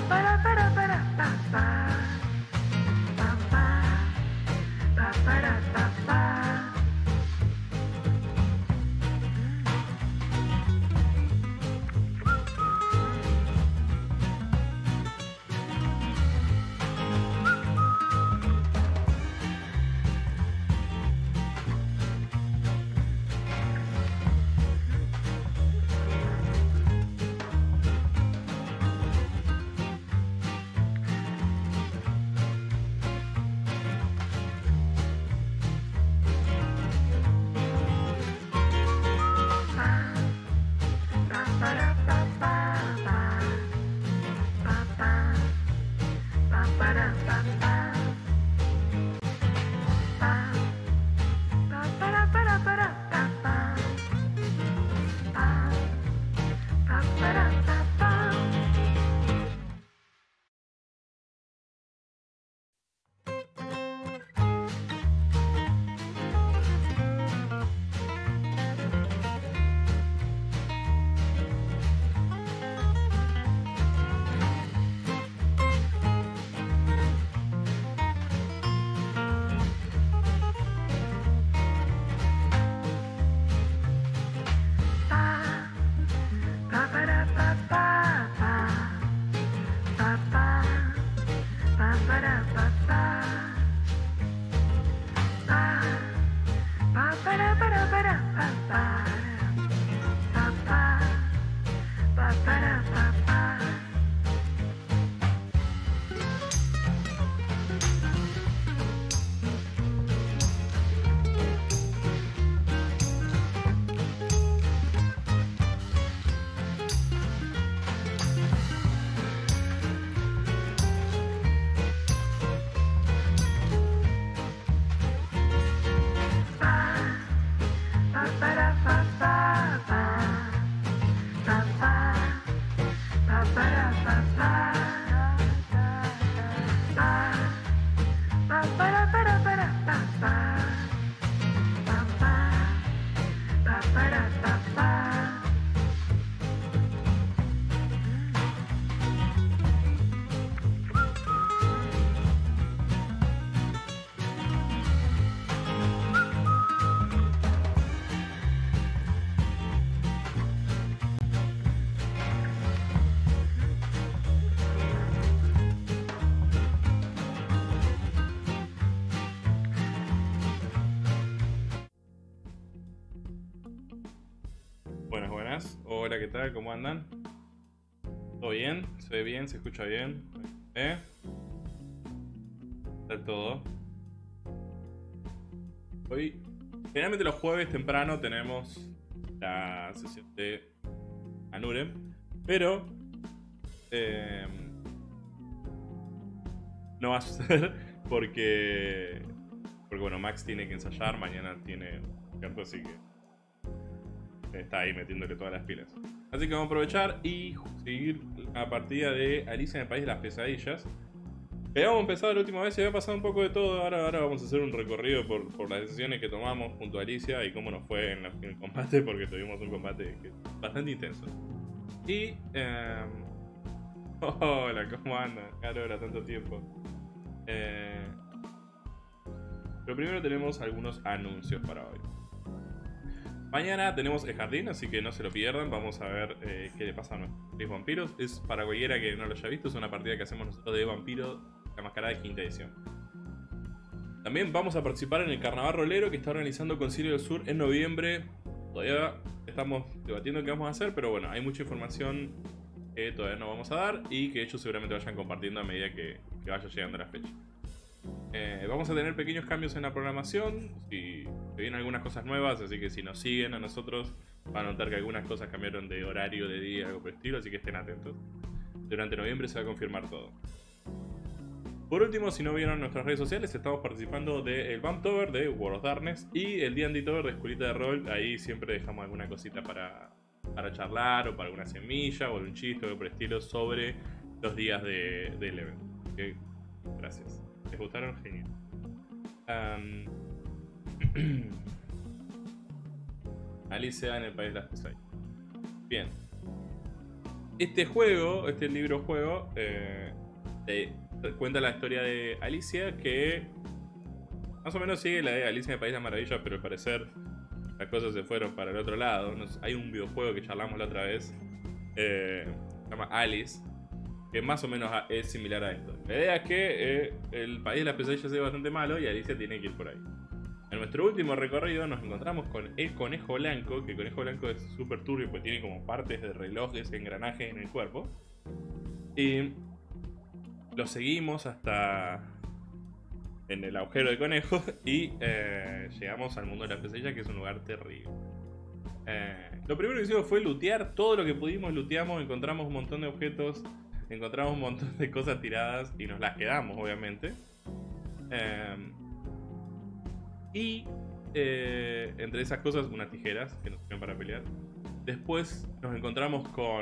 Buenas, buenas. Hola, ¿qué tal? ¿Cómo andan? ¿Todo bien? ¿Se ve bien? ¿Se escucha bien? ¿Eh? ¿Qué tal todo? Hoy, generalmente los jueves temprano tenemos la sesión de Anure, pero no va a suceder porque bueno, Max tiene que ensayar, mañana tiene cierto, así que está ahí metiéndole todas las pilas. Así que vamos a aprovechar y seguir la partida de Alicia en el País de las Pesadillas. Habíamos empezado la última vez y había pasado un poco de todo. Ahora vamos a hacer un recorrido por las decisiones que tomamos junto a Alicia y cómo nos fue en el combate, porque tuvimos un combate bastante intenso. Y... hola, ¿cómo andan? Ahora, tanto tiempo. Pero primero tenemos algunos anuncios para hoy. Mañana tenemos el jardín, así que no se lo pierdan. Vamos a ver qué le pasa a nuestros vampiros. Es para cualquiera que no lo haya visto, es una partida que hacemos nosotros de vampiro, la mascarada de quinta edición. También vamos a participar en el carnaval rolero que está organizando Concilio del Sur en noviembre. Todavía estamos debatiendo qué vamos a hacer, pero bueno, hay mucha información que todavía no vamos a dar y que ellos seguramente vayan compartiendo a medida que vaya llegando la fecha. Vamos a tener pequeños cambios en la programación, y se vienen algunas cosas nuevas, así que si nos siguen a nosotros van a notar que algunas cosas cambiaron de horario, de día, algo por el estilo, así que estén atentos. Durante noviembre se va a confirmar todo. Por último, si no vieron nuestras redes sociales, estamos participando del Vamptober de World of Darkness y el D&D Tober de Escuelita de Rol. Ahí siempre dejamos alguna cosita para charlar o para alguna semilla o un chiste o algo por el estilo sobre los días del evento. Gracias. ¿Les gustaron? Genial. Alicia en el País de las Pesadillas. Bien. Este juego, este libro juego, cuenta la historia de Alicia, que más o menos sigue la de Alicia en el País de las Maravillas, pero al parecer las cosas se fueron para el otro lado. Hay un videojuego que charlamos la otra vez, se llama Alice, que más o menos es similar a esto. La idea es que el País de las Pesadillas es bastante malo y Alicia tiene que ir por ahí. En nuestro último recorrido nos encontramos con el Conejo Blanco, que el Conejo Blanco es súper turbio porque tiene como partes de relojes, engranajes en el cuerpo. Y lo seguimos hasta en el agujero de conejo y llegamos al mundo de las pesadillas, que es un lugar terrible. Lo primero que hicimos fue lootear todo lo que pudimos, looteamos, encontramos un montón de objetos, encontramos un montón de cosas tiradas y nos las quedamos, obviamente. Entre esas cosas, unas tijeras que nos sirven para pelear. Después nos encontramos con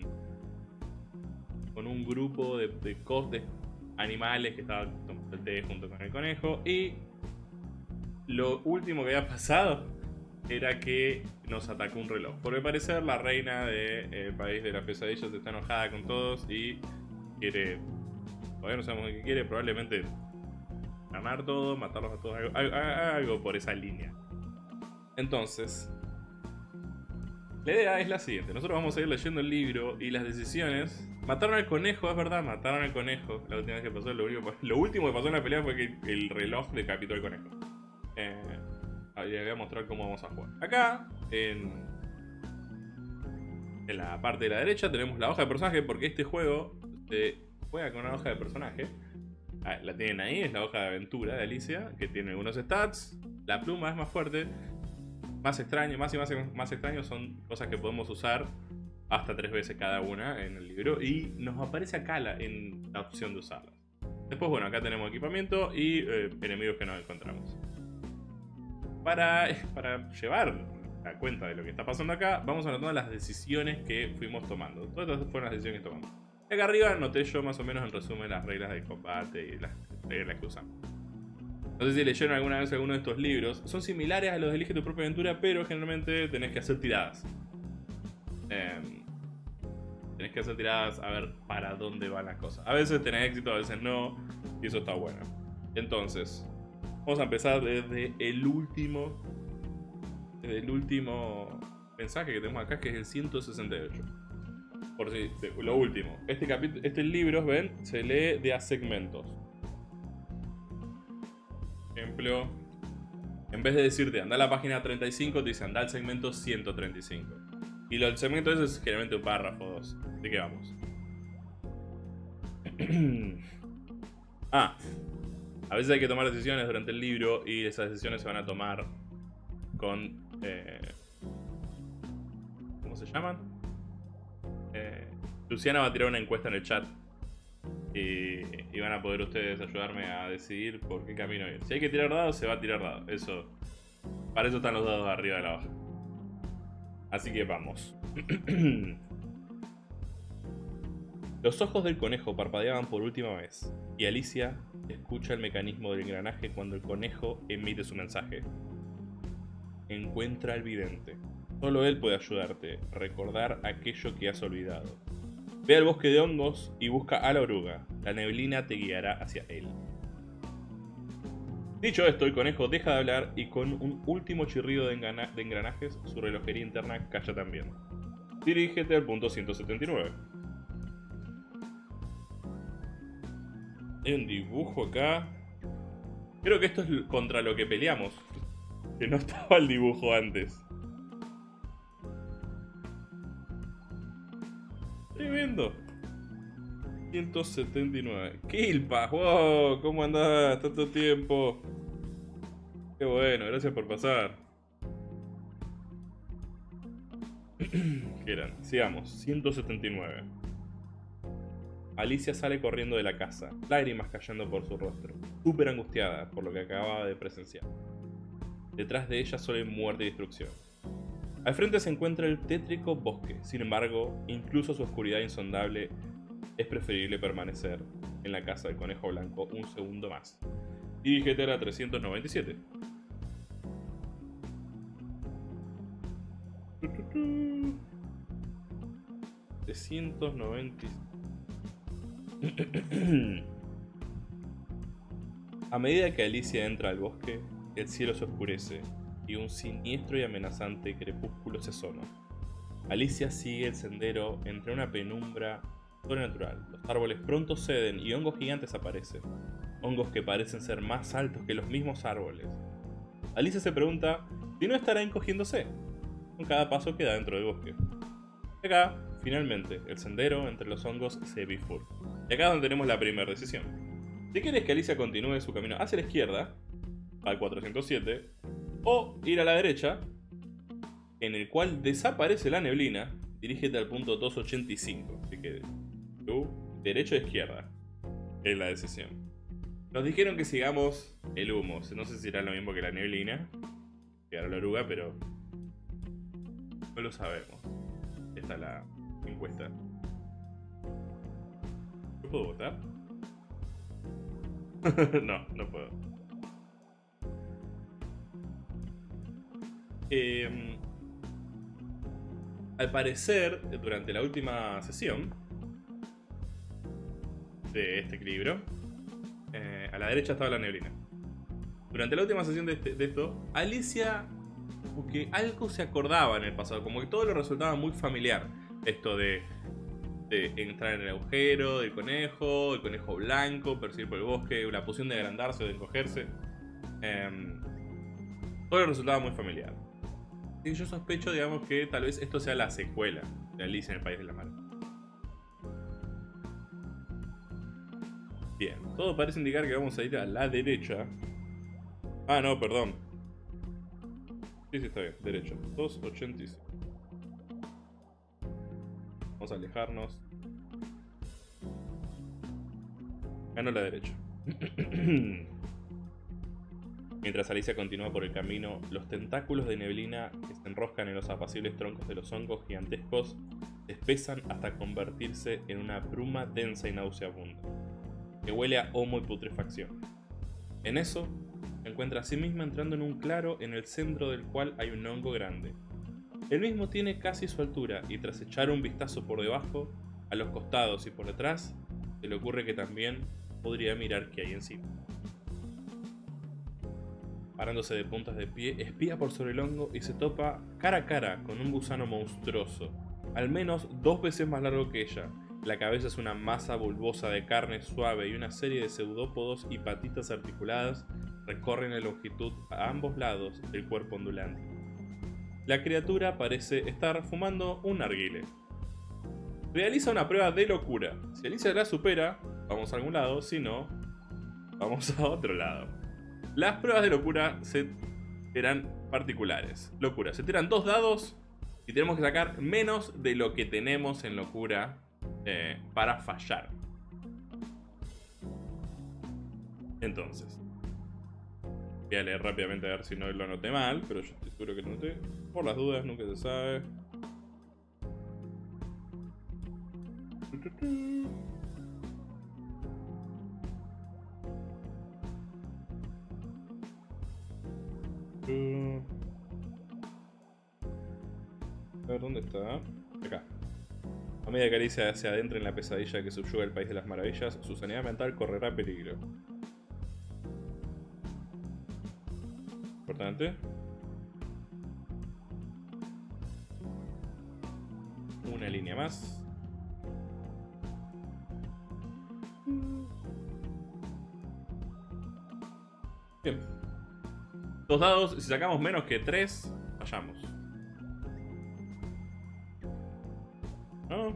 un grupo de animales que estaban tomando el té junto con el conejo. Y lo último que había pasado era que nos atacó un reloj. Porque al parecer la reina del País de las Pesadillas está enojada con todos y quiere... Todavía no sabemos qué quiere, probablemente ganar todo, matarlos a todos, algo por esa línea. Entonces, la idea es la siguiente. Nosotros vamos a ir leyendo el libro y las decisiones. Mataron al conejo, es verdad, mataron al conejo. La última vez que pasó, lo último que pasó en la pelea fue que el reloj decapitó al conejo. Les voy a mostrar cómo vamos a jugar. Acá, en la parte de la derecha, tenemos la hoja de personaje, porque este juego se juega con una hoja de personaje. La tienen ahí, es la hoja de aventura de Alicia, que tiene algunos stats. La pluma es más fuerte. Más extraño, más extraños son cosas que podemos usar hasta 3 veces cada una en el libro. Y nos aparece acá en la opción de usarlas. Después, bueno, acá tenemos equipamiento y enemigos que nos encontramos. Para llevar la cuenta de lo que está pasando acá, vamos anotando las decisiones que fuimos tomando. Todas estas fueron las decisiones que tomamos. Acá arriba anoté yo más o menos en resumen las reglas del combate y las reglas que usamos. No sé si leyeron alguna vez alguno de estos libros. Son similares a los de Elige tu propia aventura, pero generalmente tenés que hacer tiradas. Tenés que hacer tiradas a ver para dónde van las cosas. A veces tenés éxito, a veces no, y eso está bueno. Entonces, vamos a empezar desde el último mensaje que tenemos acá, que es el 168. Por si, lo último. Este libro, ven, se lee de a segmentos. Por ejemplo, en vez de decirte anda a la página 35, te dice anda al segmento 135. Y el segmento ese es generalmente un párrafo o dos. Así que vamos. A veces hay que tomar decisiones durante el libro y esas decisiones se van a tomar con... ¿cómo se llaman? Luciana va a tirar una encuesta en el chat y van a poder ustedes ayudarme a decidir por qué camino ir. Si hay que tirar dados, se va a tirar dados. Para eso están los dados arriba de la hoja. Así que vamos. Los ojos del conejo parpadeaban por última vez y Alicia escucha el mecanismo del engranaje cuando el conejo emite su mensaje. Encuentra al vidente. Solo él puede ayudarte a recordar aquello que has olvidado. Ve al bosque de hongos y busca a la oruga. La neblina te guiará hacia él. Dicho esto, el conejo deja de hablar y con un último chirrido de engranajes, su relojería interna calla también. Dirígete al punto 179. Hay un dibujo acá. Creo que esto es contra lo que peleamos. Que no estaba el dibujo antes. Estoy viendo. 179. Kilpa, wow, ¿cómo andás? Tanto tiempo. Qué bueno, gracias por pasar. ¿Qué eran? Sigamos, 179. Alicia sale corriendo de la casa, lágrimas cayendo por su rostro, súper angustiada por lo que acababa de presenciar. Detrás de ella solo hay muerte y destrucción. Al frente se encuentra el tétrico bosque, sin embargo, incluso su oscuridad insondable, es preferible permanecer en la casa del conejo blanco un segundo más. Dirígete a la 397. 790. A medida que Alicia entra al bosque, el cielo se oscurece y un siniestro y amenazante crepúsculo se asoma. Alicia sigue el sendero entre una penumbra sobrenatural. Los árboles pronto ceden y hongos gigantes aparecen. Hongos que parecen ser más altos que los mismos árboles. Alicia se pregunta si no estará encogiéndose con cada paso que da dentro del bosque. Y acá, finalmente, el sendero entre los hongos se bifurca. Y acá es donde tenemos la primera decisión. Si quieres que Alicia continúe su camino hacia la izquierda, al 407, o ir a la derecha, en el cual desaparece la neblina, dirígete al punto 285. Así que tú, derecha o izquierda, es la decisión. Nos dijeron que sigamos el humo. No sé si será lo mismo que la neblina, que era la oruga, pero no lo sabemos. Esta es la encuesta. ¿Yo puedo votar? No, no puedo. Al parecer, durante la última sesión de este equilibrio, a la derecha estaba la neblina. Durante la última sesión de esto, Alicia, como que algo se acordaba en el pasado, como que todo le resultaba muy familiar. Esto de entrar en el agujero, del conejo, el conejo blanco, perseguir por el bosque, la poción de agrandarse o de encogerse. Todo le resultaba muy familiar. Y yo sospecho, digamos, que tal vez esto sea la secuela de Alicia en el País de la Maravilla. Bien, todo parece indicar que vamos a ir a la derecha. Ah, no, perdón. Sí, está bien, derecha. 285. Vamos a alejarnos. Ganó la derecha. Mientras Alicia continúa por el camino, los tentáculos de neblina que se enroscan en los apacibles troncos de los hongos gigantescos se espesan hasta convertirse en una bruma densa y nauseabunda, que huele a homo y putrefacción. En eso, se encuentra a sí misma entrando en un claro en el centro del cual hay un hongo grande. El mismo tiene casi su altura y tras echar un vistazo por debajo, a los costados y por detrás, se le ocurre que también podría mirar qué hay encima. Parándose de puntas de pie, espía por sobre el hongo y se topa cara a cara con un gusano monstruoso, al menos 2 veces más largo que ella. La cabeza es una masa bulbosa de carne suave y una serie de pseudópodos y patitas articuladas recorren la longitud a ambos lados del cuerpo ondulante. La criatura parece estar fumando un narguile. Realiza una prueba de locura. Si Alicia la supera, vamos a algún lado, si no, vamos a otro lado. Las pruebas de locura serán particulares. Locura, se tiran 2 dados y tenemos que sacar menos de lo que tenemos en locura para fallar. Entonces, voy a leer rápidamente a ver si no lo anoté mal, pero yo estoy seguro que lo anoté. Por las dudas, nunca se sabe. A ver, ¿dónde está? Acá. A medida que Alicia se adentra en la pesadilla que subyuga el País de las Maravillas, su sanidad mental correrá peligro. Importante. Una línea más. Bien. 2 dados, si sacamos menos que 3, fallamos. No.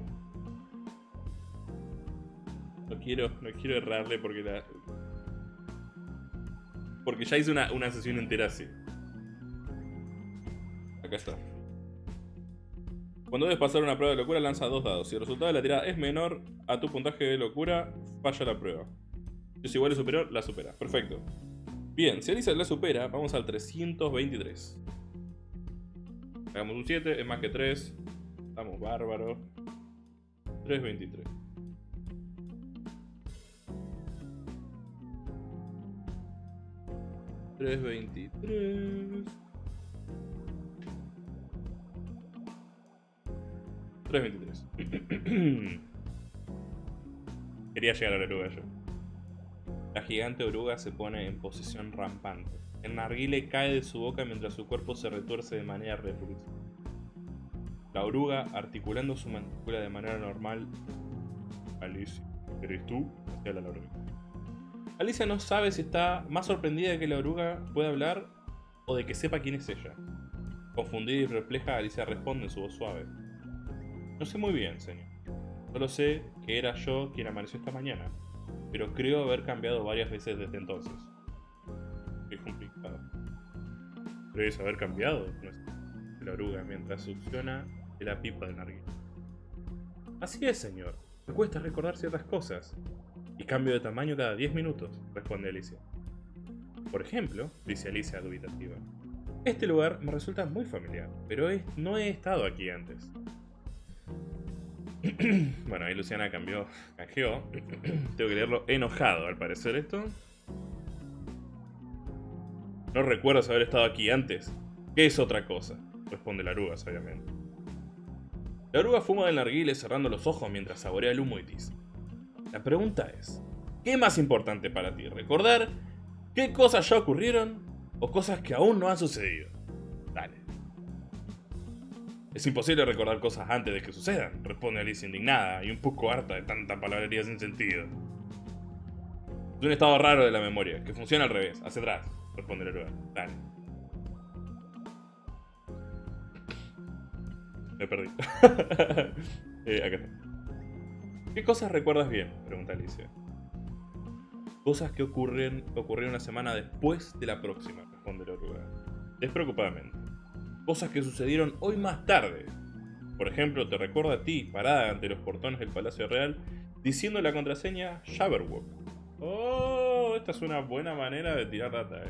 No quiero errarle porque porque ya hice una sesión entera así. Acá está. Cuando debes pasar una prueba de locura, lanza 2 dados. Si el resultado de la tirada es menor a tu puntaje de locura, falla la prueba. Si es igual o superior, la supera. Perfecto. Bien, si Alicia la supera, vamos al 323. Hagamos un 7, es más que 3. Estamos bárbaros. 323. 3.23. Quería llegar a la oruga yo. La gigante oruga se pone en posición rampante. El narguile cae de su boca mientras su cuerpo se retuerce de manera repulsiva. La oruga, articulando su mandíbula de manera normal... Alicia, ¿eres tú? Hacia la oruga. Alicia no sabe si está más sorprendida de que la oruga pueda hablar o de que sepa quién es ella. Confundida y perpleja, Alicia responde en su voz suave. No sé muy bien, señor. Solo sé que era yo quien amaneció esta mañana, pero creo haber cambiado varias veces desde entonces. Qué complicado. ¿Crees haber cambiado? La oruga mientras succiona de la pipa de narguilé. Así es, señor. Me cuesta recordar ciertas cosas. Y cambio de tamaño cada 10 minutos, responde Alicia. Por ejemplo, dice Alicia dubitativa. Este lugar me resulta muy familiar, pero no he estado aquí antes. Bueno, ahí Luciana canjeó. Tengo que leerlo enojado, al parecer esto. No recuerdas haber estado aquí antes. ¿Qué es otra cosa? Responde la oruga, sabiamente. La oruga fuma del narguile cerrando los ojos mientras saborea el humo y dice: la pregunta es, ¿qué es más importante para ti? ¿Recordar qué cosas ya ocurrieron o cosas que aún no han sucedido? Dale. Es imposible recordar cosas antes de que sucedan, responde Alicia indignada y un poco harta de tanta palabrería sin sentido. Es un estado raro de la memoria, que funciona al revés, hacia atrás, responde la oruga. Dale. Me perdí. Acá está. ¿Qué cosas recuerdas bien? Pregunta Alicia. Cosas que ocurrieron una semana después de la próxima, responde la oruga, despreocupadamente. Cosas que sucedieron hoy más tarde. Por ejemplo, te recuerda a ti, parada ante los portones del Palacio Real, diciendo la contraseña Jabberwock. Oh, esta es una buena manera de tirar data,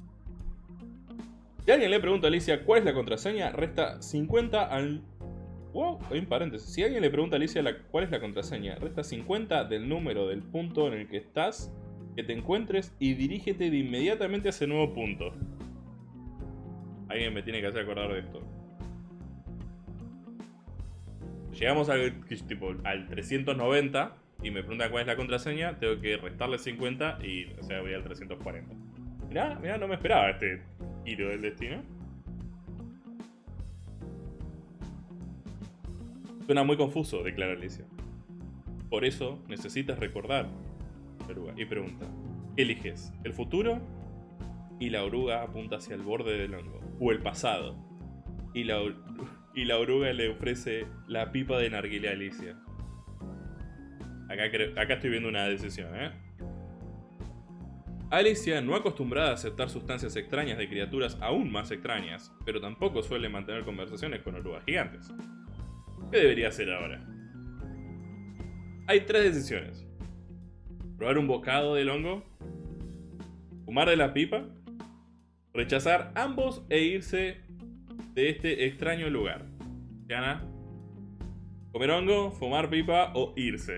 Si alguien le pregunta a Alicia cuál es la contraseña, resta 50 al... Wow, hay un paréntesis. Si alguien le pregunta a Alicia cuál es la contraseña, resta 50 del número del punto en el que estás, que te encuentres y dirígete de inmediatamente a ese nuevo punto. Alguien me tiene que hacer acordar de esto. Llegamos al 390 y me pregunta cuál es la contraseña, tengo que restarle 50 y, o sea, voy al 340. Mirá, no me esperaba este giro del destino. Suena muy confuso, declara Alicia. Por eso necesitas recordar, oruga, y pregunta. ¿Qué eliges? ¿El futuro? Y la oruga apunta hacia el borde del hongo. ¿O el pasado? Y la oruga le ofrece la pipa de narguilé a Alicia. Acá estoy viendo una decisión, Alicia, no acostumbrada a aceptar sustancias extrañas de criaturas aún más extrañas, pero tampoco suele mantener conversaciones con orugas gigantes. ¿Qué debería hacer ahora? Hay 3 decisiones. Probar un bocado del hongo, fumar de la pipa, rechazar ambos e irse de este extraño lugar. Gana comer hongo, fumar pipa o irse.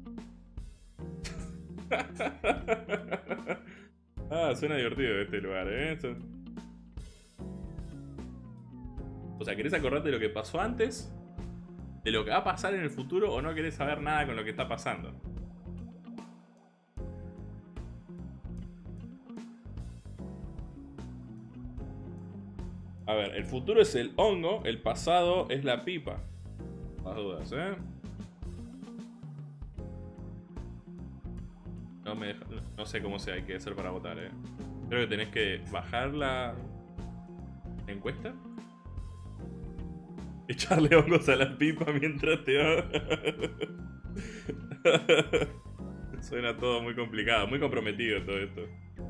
Suena divertido este lugar, O sea, ¿querés acordarte de lo que pasó antes? ¿De lo que va a pasar en el futuro o no querés saber nada con lo que está pasando? A ver, el futuro es el hongo, el pasado es la pipa. Las dudas, No sé cómo hay que hacer para votar, Creo que tenés que bajar la encuesta. Echarle hongos a la pipa mientras te va. Suena todo muy complicado, muy comprometido todo esto.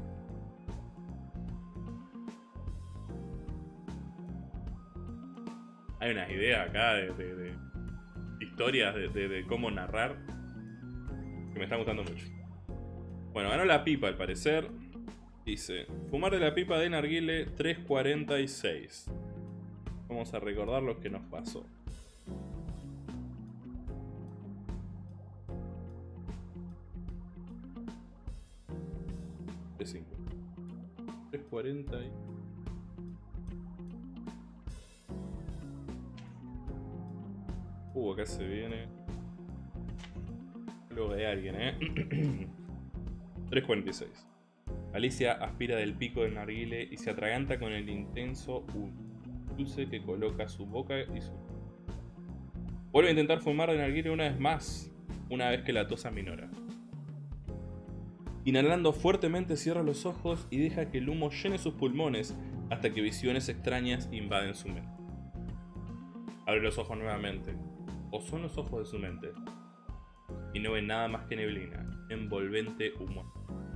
Hay unas ideas acá de historias de cómo narrar que me están gustando mucho. Bueno, ganó la pipa al parecer. Dice, fumar de la pipa de narguile 346. Vamos a recordar lo que nos pasó. De 5. 340 y... Acá se viene algo de alguien, 3:46. Alicia aspira del pico del narguile y se atraganta con el intenso dulce que coloca su boca y su... Vuelve a intentar fumar del narguile una vez más, una vez que la tos aminora. Inhalando fuertemente cierra los ojos y deja que el humo llene sus pulmones hasta que visiones extrañas invaden su mente. Abre los ojos nuevamente, o son los ojos de su mente, y no ve nada más que neblina, envolvente humo.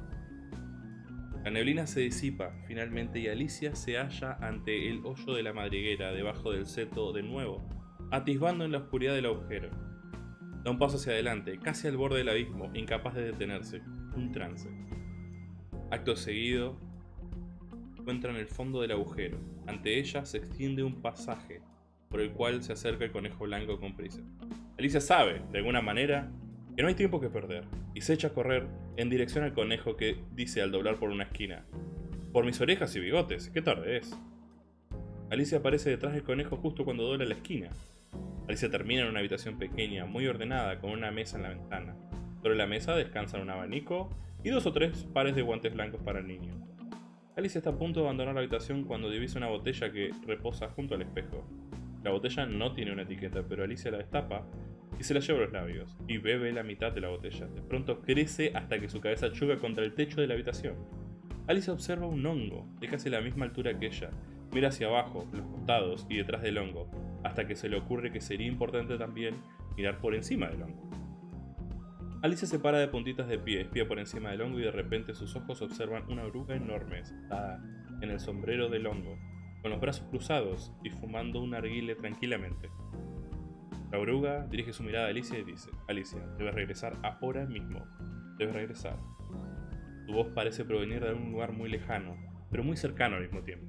La neblina se disipa finalmente y Alicia se halla ante el hoyo de la madriguera debajo del seto de nuevo, atisbando en la oscuridad del agujero. Da un paso hacia adelante, casi al borde del abismo, incapaz de detenerse. Un trance. Acto seguido, encuentra en el fondo del agujero. Ante ella se extiende un pasaje por el cual se acerca el conejo blanco con prisa. Alicia sabe, de alguna manera, que no hay tiempo que perder, y se echa a correr en dirección al conejo que dice al doblar por una esquina: «Por mis orejas y bigotes, ¿qué tarde es?». Alicia aparece detrás del conejo justo cuando dobla la esquina. Alicia termina en una habitación pequeña, muy ordenada, con una mesa en la ventana. Sobre la mesa descansan un abanico y 2 o 3 pares de guantes blancos para el niño. Alicia está a punto de abandonar la habitación cuando divisa una botella que reposa junto al espejo. La botella no tiene una etiqueta, pero Alicia la destapa y se la lleva a los labios, y bebe la mitad de la botella. De pronto crece hasta que su cabeza choca contra el techo de la habitación. Alicia observa un hongo de casi la misma altura que ella. Mira hacia abajo, los costados y detrás del hongo, hasta que se le ocurre que sería importante también mirar por encima del hongo. Alicia se para de puntitas de pie, espía por encima del hongo y de repente sus ojos observan una oruga enorme sentada en el sombrero del hongo, con los brazos cruzados y fumando un narguile tranquilamente. La oruga dirige su mirada a Alicia y dice: «Alicia, debes regresar ahora mismo. Debes regresar». Su voz parece provenir de un lugar muy lejano, pero muy cercano al mismo tiempo.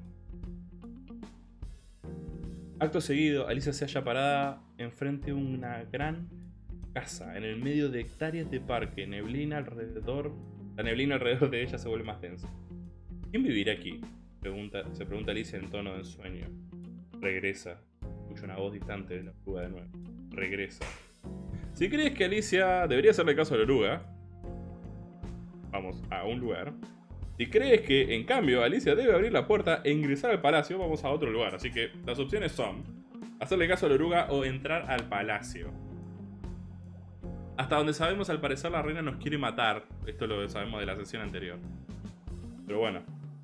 Acto seguido, Alicia se halla parada enfrente de una gran casa, en el medio de hectáreas de parque. La neblina alrededor de ella se vuelve más densa. ¿Quién vivirá aquí?, se pregunta Alicia en tono de ensueño. Regresa, escucha una voz distante de la oruga de nuevo. Regresa. Si crees que Alicia debería hacerle caso a la oruga, vamos a un lugar. Si crees que, en cambio, Alicia debe abrir la puerta e ingresar al palacio, vamos a otro lugar. Así que las opciones son hacerle caso a la oruga o entrar al palacio. Hasta donde sabemos, al parecer la reina nos quiere matar. Esto lo sabemos de la sesión anterior. Pero bueno.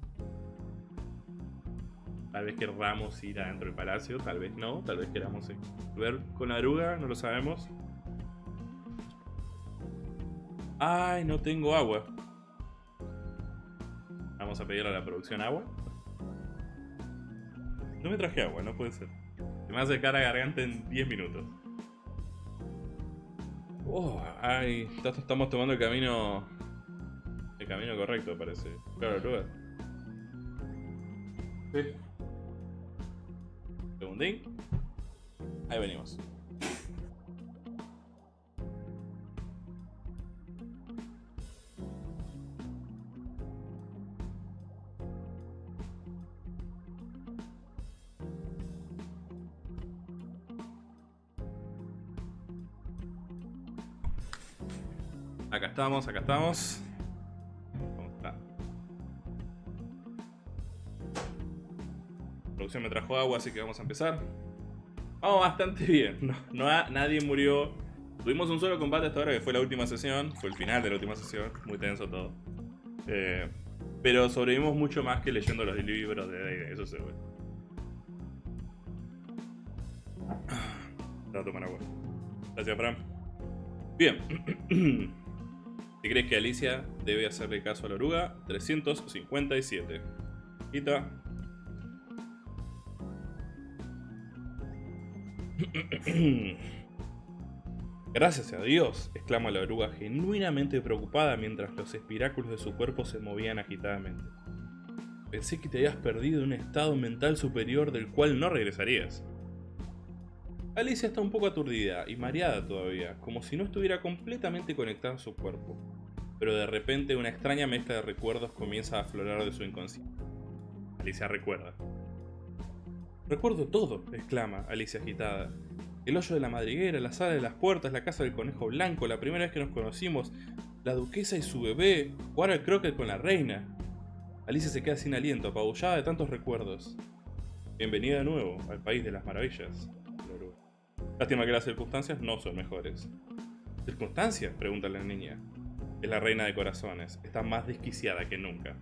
Tal vez querramos ir adentro del palacio, tal vez no. Tal vez queramos ver con la oruga, no lo sabemos. Ay, no tengo agua. Vamos a pedirle a la producción agua. No me traje agua, no puede ser. Se me hace cara garganta en 10 minutos. Oh, ay, estamos tomando el camino correcto, parece. Claro, lugar. Sí. Segundín. Ahí venimos. Acá estamos, acá estamos. ¿Cómo está? La producción me trajo agua, así que vamos a empezar. Vamos bastante bien. Nadie murió. Tuvimos un solo combate hasta ahora, que fue la última sesión. Fue el final de la última sesión. Muy tenso todo. Pero sobrevivimos mucho más que leyendo los libros de D&D, eso seguro. Voy a tomar agua. Gracias, Fran. Bien. Si crees que Alicia debe hacerle caso a la oruga, 357. Quita. Gracias a Dios, exclama la oruga genuinamente preocupada mientras los espiráculos de su cuerpo se movían agitadamente. Pensé que te habías perdido en un estado mental superior del cual no regresarías. Alicia está un poco aturdida y mareada todavía, como si no estuviera completamente conectada a su cuerpo. Pero de repente una extraña mezcla de recuerdos comienza a aflorar de su inconsciente. Alicia recuerda. «Recuerdo todo», exclama Alicia agitada. El hoyo de la madriguera, la sala de las puertas, la casa del conejo blanco, la primera vez que nos conocimos, la duquesa y su bebé, jugar al croquet con la reina. Alicia se queda sin aliento, apabullada de tantos recuerdos. Bienvenida de nuevo al país de las maravillas. Lástima que las circunstancias no son mejores. ¿Circunstancias?, pregunta la niña. Es la reina de corazones, está más desquiciada que nunca.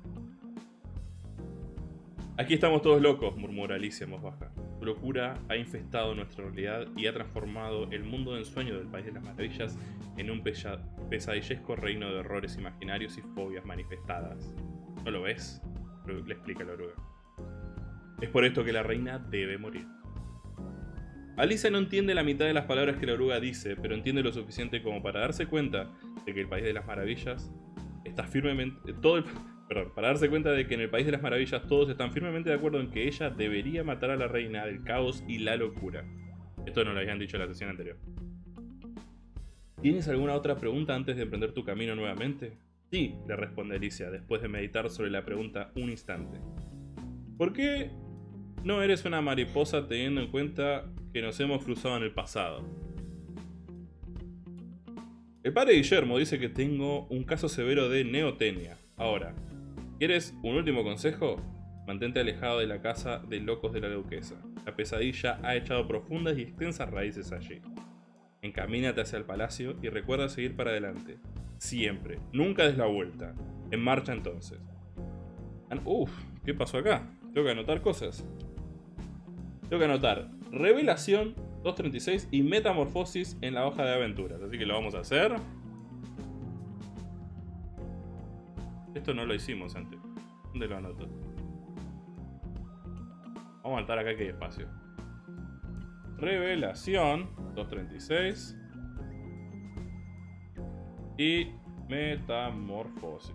Aquí estamos todos locos, murmura Alicia en voz baja. Su locura ha infestado nuestra realidad y ha transformado el mundo de ensueño del país de las maravillas en un pesadillesco reino de horrores imaginarios y fobias manifestadas. ¿No lo ves?, le explica la oruga. Es por esto que la reina debe morir. Alicia no entiende la mitad de las palabras que la oruga dice, pero entiende lo suficiente como para darse cuenta de que el país de las maravillas está firmemente... para darse cuenta de que en el país de las maravillas todos están firmemente de acuerdo en que ella debería matar a la reina del caos y la locura. Esto nos lo habían dicho en la sesión anterior. ¿Tienes alguna otra pregunta antes de emprender tu camino nuevamente? Sí, le responde Alicia, después de meditar sobre la pregunta un instante. ¿Por qué no eres una mariposa teniendo en cuenta que nos hemos cruzado en el pasado? El padre Guillermo dice que tengo un caso severo de neotenia. Ahora, ¿quieres un último consejo? Mantente alejado de la casa de locos de la duquesa. La pesadilla ha echado profundas y extensas raíces allí. Encamínate hacia el palacio y recuerda seguir para adelante. Siempre. Nunca des la vuelta. En marcha entonces. ¿Qué pasó acá? Tengo que anotar cosas. Tengo que anotar Revelación 236 y Metamorfosis en la hoja de aventuras. Así que lo vamos a hacer. Esto no lo hicimos antes. ¿Dónde lo anoto? Vamos a anotar acá que hay espacio. Revelación 236 y Metamorfosis.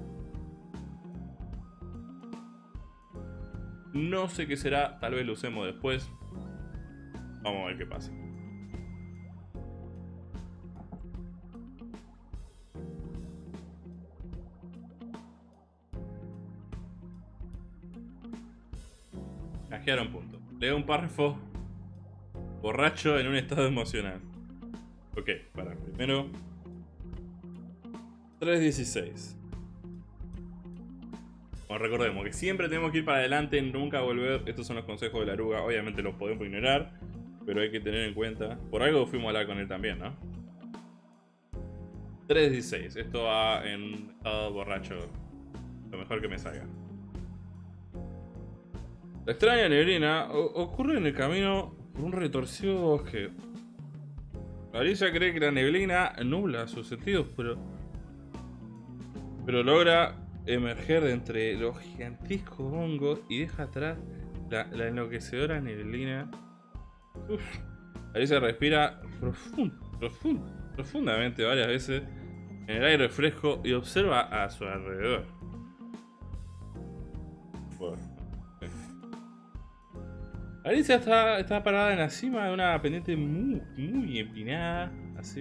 No sé qué será, tal vez lo usemos después. Vamos a ver qué pasa. Canjearon punto. Leo un párrafo. Borracho en un estado emocional. Ok, para primero 3.16. Bueno, recordemos que siempre tenemos que ir para adelante, nunca volver. Estos son los consejos de la oruga. Obviamente los podemos ignorar, pero hay que tener en cuenta. Por algo fuimos a hablar con él también, ¿no? 3.16. Esto va en estado borracho. Lo mejor que me salga. La extraña neblina ocurre en el camino por un retorcido bosque. Alicia cree que la neblina nubla sus sentidos, pero logra emerger de entre los gigantescos hongos y deja atrás la enloquecedora neblina. Alicia respira profundamente varias veces en el aire fresco y observa a su alrededor. Bueno. Alicia está parada en la cima de una pendiente muy empinada, así.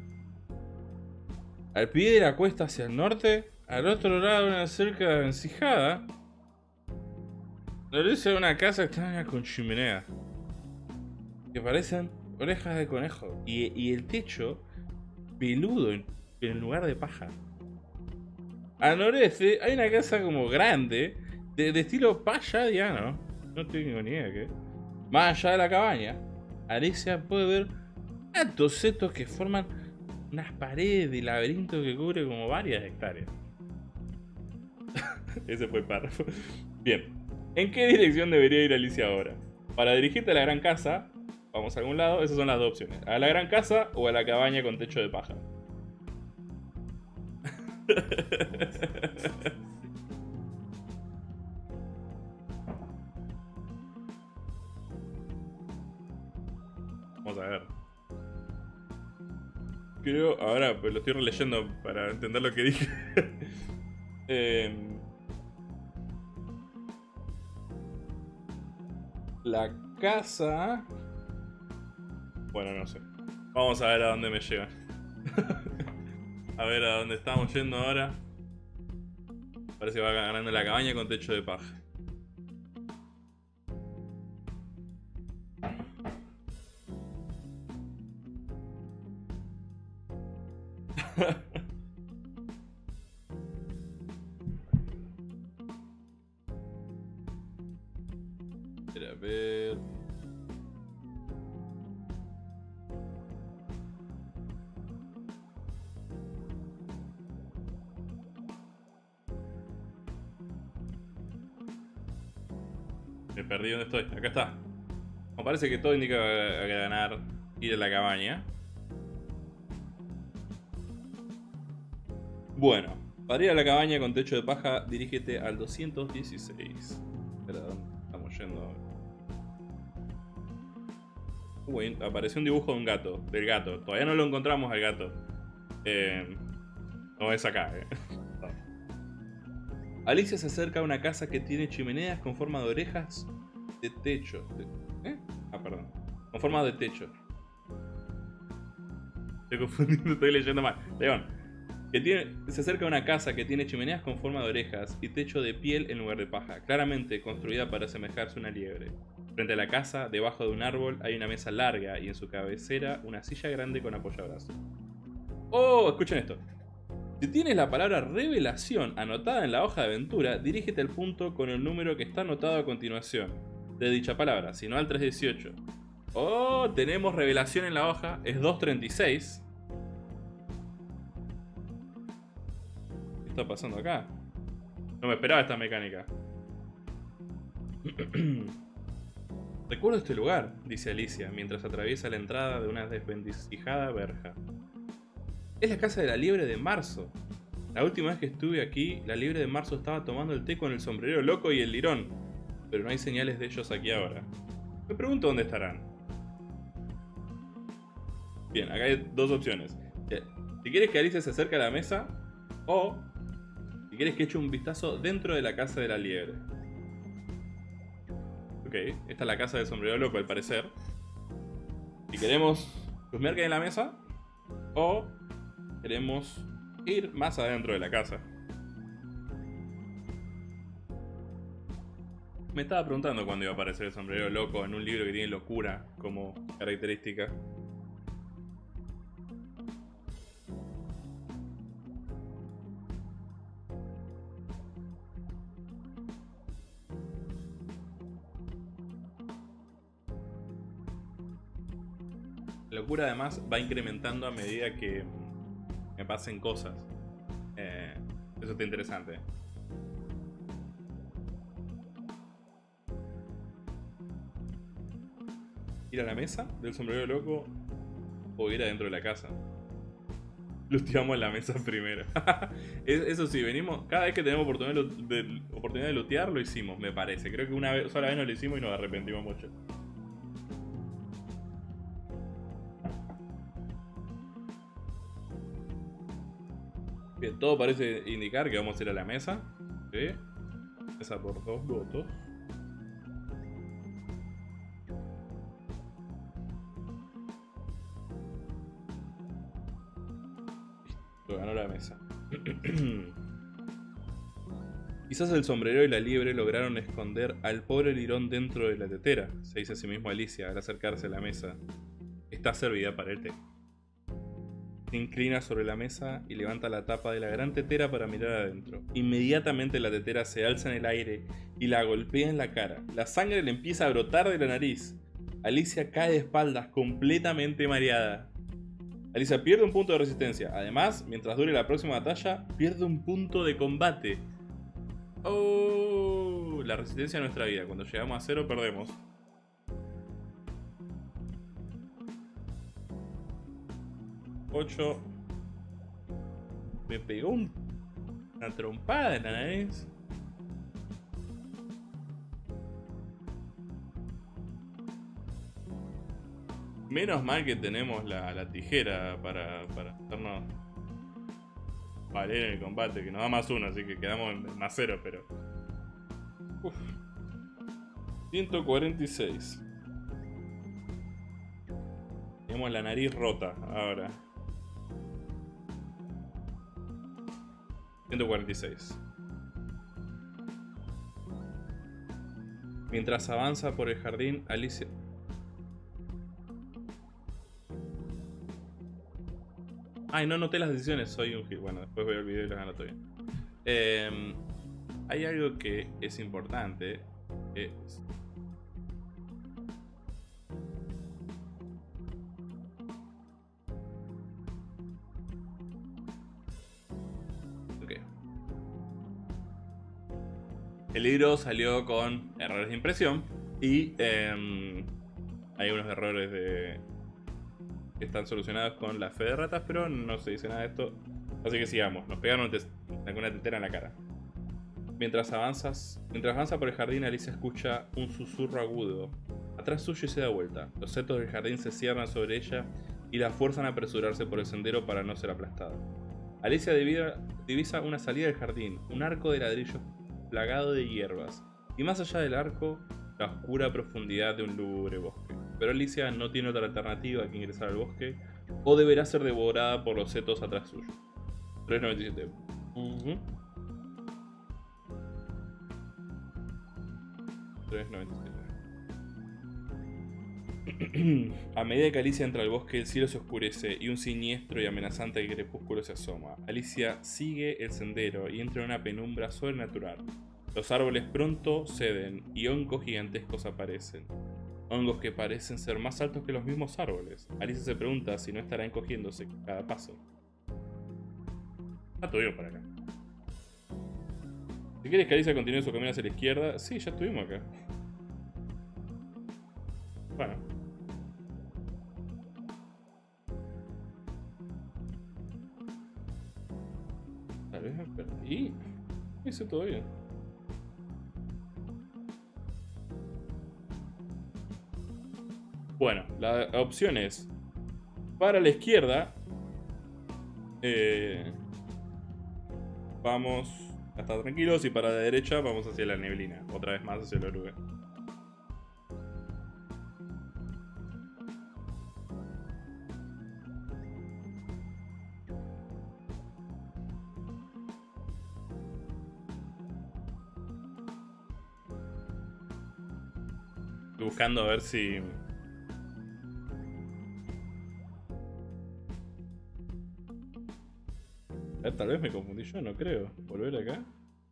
Al pie de la cuesta hacia el norte, al otro lado de una cerca encijada, Alicia ve una casa extraña con chimenea, que parecen orejas de conejo, y el techo peludo en lugar de paja. Al noreste hay una casa como grande, de estilo palladiano, no tengo ni idea de qué. Más allá de la cabaña, Alicia puede ver altos setos que forman unas paredes de laberinto que cubre como varias hectáreas. Ese fue el párrafo. Bien, ¿en qué dirección debería ir Alicia ahora? Para dirigirte a la gran casa, vamos a algún lado, esas son las dos opciones. A la gran casa o a la cabaña con techo de paja. Vamos a ver. Creo, ahora pues lo estoy releyendo para entender lo que dije. La casa... Bueno, no sé. Vamos a ver a dónde me llevan. A ver a dónde estamos yendo ahora. Parece que va ganando la cabaña con techo de paja. A ver. Me perdí donde estoy. Acá está. Me parece que todo indica a ganar ir a la cabaña. Bueno, para ir a la cabaña con techo de paja, dirígete al 216. Espera, ¿dónde estamos yendo? Uy, apareció un dibujo de un gato, del gato. Todavía no lo encontramos al gato. No es acá, Alicia se acerca a una casa que tiene chimeneas con forma de orejas de techo. Perdón. Con forma de techo. Estoy confundiendo, estoy leyendo mal. León. Se acerca a una casa que tiene chimeneas con forma de orejas y techo de piel en lugar de paja, claramente construida para asemejarse a una liebre. Frente a la casa, debajo de un árbol, hay una mesa larga y en su cabecera una silla grande con apoyabrazos. ¡Oh! Escuchen esto. Si tienes la palabra revelación anotada en la hoja de aventura, dirígete al punto con el número que está anotado a continuación de dicha palabra, si no al 318. ¡Oh! Tenemos revelación en la hoja, es 236. ¿Qué está pasando acá? No me esperaba esta mecánica. Recuerdo este lugar, dice Alicia, mientras atraviesa la entrada de una desvencijada verja. Es la casa de la liebre de marzo. La última vez que estuve aquí, la liebre de marzo estaba tomando el té con el sombrero loco y el lirón, pero no hay señales de ellos aquí ahora. Me pregunto dónde estarán. Bien, acá hay dos opciones. Si quieres que Alicia se acerque a la mesa, o si quieres que eche un vistazo dentro de la casa de la liebre. Ok, esta es la casa del sombrero loco al parecer. Si queremos chusmear que hay en la mesa, o queremos ir más adentro de la casa. Me estaba preguntando cuándo iba a aparecer el sombrero loco en un libro que tiene locura como característica. La locura además va incrementando a medida que me pasen cosas. Eso está interesante. Ir a la mesa del sombrero loco o ir adentro de la casa. Luteamos la mesa primero. Eso sí, venimos. Cada vez que tenemos oportunidad de lootear, lo hicimos, me parece. Creo que una sola vez no lo hicimos y nos arrepentimos mucho. Bien, todo parece indicar que vamos a ir a la mesa. ¿Sí? Mesa por 2 votos. Listo, ganó la mesa. Quizás el sombrero y la liebre lograron esconder al pobre lirón dentro de la tetera, se dice a sí mismo Alicia al acercarse a la mesa. Está servida para el té. Se inclina sobre la mesa y levanta la tapa de la gran tetera para mirar adentro. Inmediatamente la tetera se alza en el aire y la golpea en la cara. La sangre le empieza a brotar de la nariz. Alicia cae de espaldas, completamente mareada. Alicia pierde un punto de resistencia. Además, mientras dure la próxima batalla, pierde un punto de combate. Oh, la resistencia de nuestra vida. Cuando llegamos a 0 perdemos. $8. Me pegó una trompada en la nariz. Menos mal que tenemos la tijera para hacernos valer en el combate, que nos da +1, así que quedamos en +0, pero... Uf. 146. Tenemos la nariz rota ahora. 146. Mientras avanza por el jardín, Alicia... Ay, no noté las decisiones, soy un gil. Bueno, después veo el video y las anoto bien. Hay algo que es importante. Es... Ok. El libro salió con errores de impresión y hay unos errores que están solucionados con la fe de ratas, pero no se dice nada de esto. Así que sigamos. Nos pegaron una tetera en la cara. Mientras avanza por el jardín, Alicia escucha un susurro agudo. Atrás suyo y se da vuelta. Los setos del jardín se cierran sobre ella y la fuerzan a apresurarse por el sendero para no ser aplastada. Alicia divisa una salida del jardín, un arco de ladrillos plagado de hierbas, y más allá del arco, la oscura profundidad de un lúgubre bosque. Pero Alicia no tiene otra alternativa que ingresar al bosque, o deberá ser devorada por los setos atrás suyo. 397. Uh-huh. 397. A medida que Alicia entra al bosque, el cielo se oscurece y un siniestro y amenazante crepúsculo se asoma. Alicia sigue el sendero y entra en una penumbra sobrenatural. Los árboles pronto ceden y hongos gigantescos aparecen. Hongos que parecen ser más altos que los mismos árboles. Alicia se pregunta si no estará encogiéndose cada paso. Ya estuvimos para acá. Si quieres que Alicia continúe su camino hacia la izquierda, sí, ya estuvimos acá. Bueno. Tal vez me perdí. Hice todo bien. Bueno, la opción es para la izquierda. Vamos a estar tranquilos y para la derecha vamos hacia la neblina. Otra vez más hacia la oruga. Estoy buscando a ver si... tal vez me confundí yo, no creo. ¿Volver acá?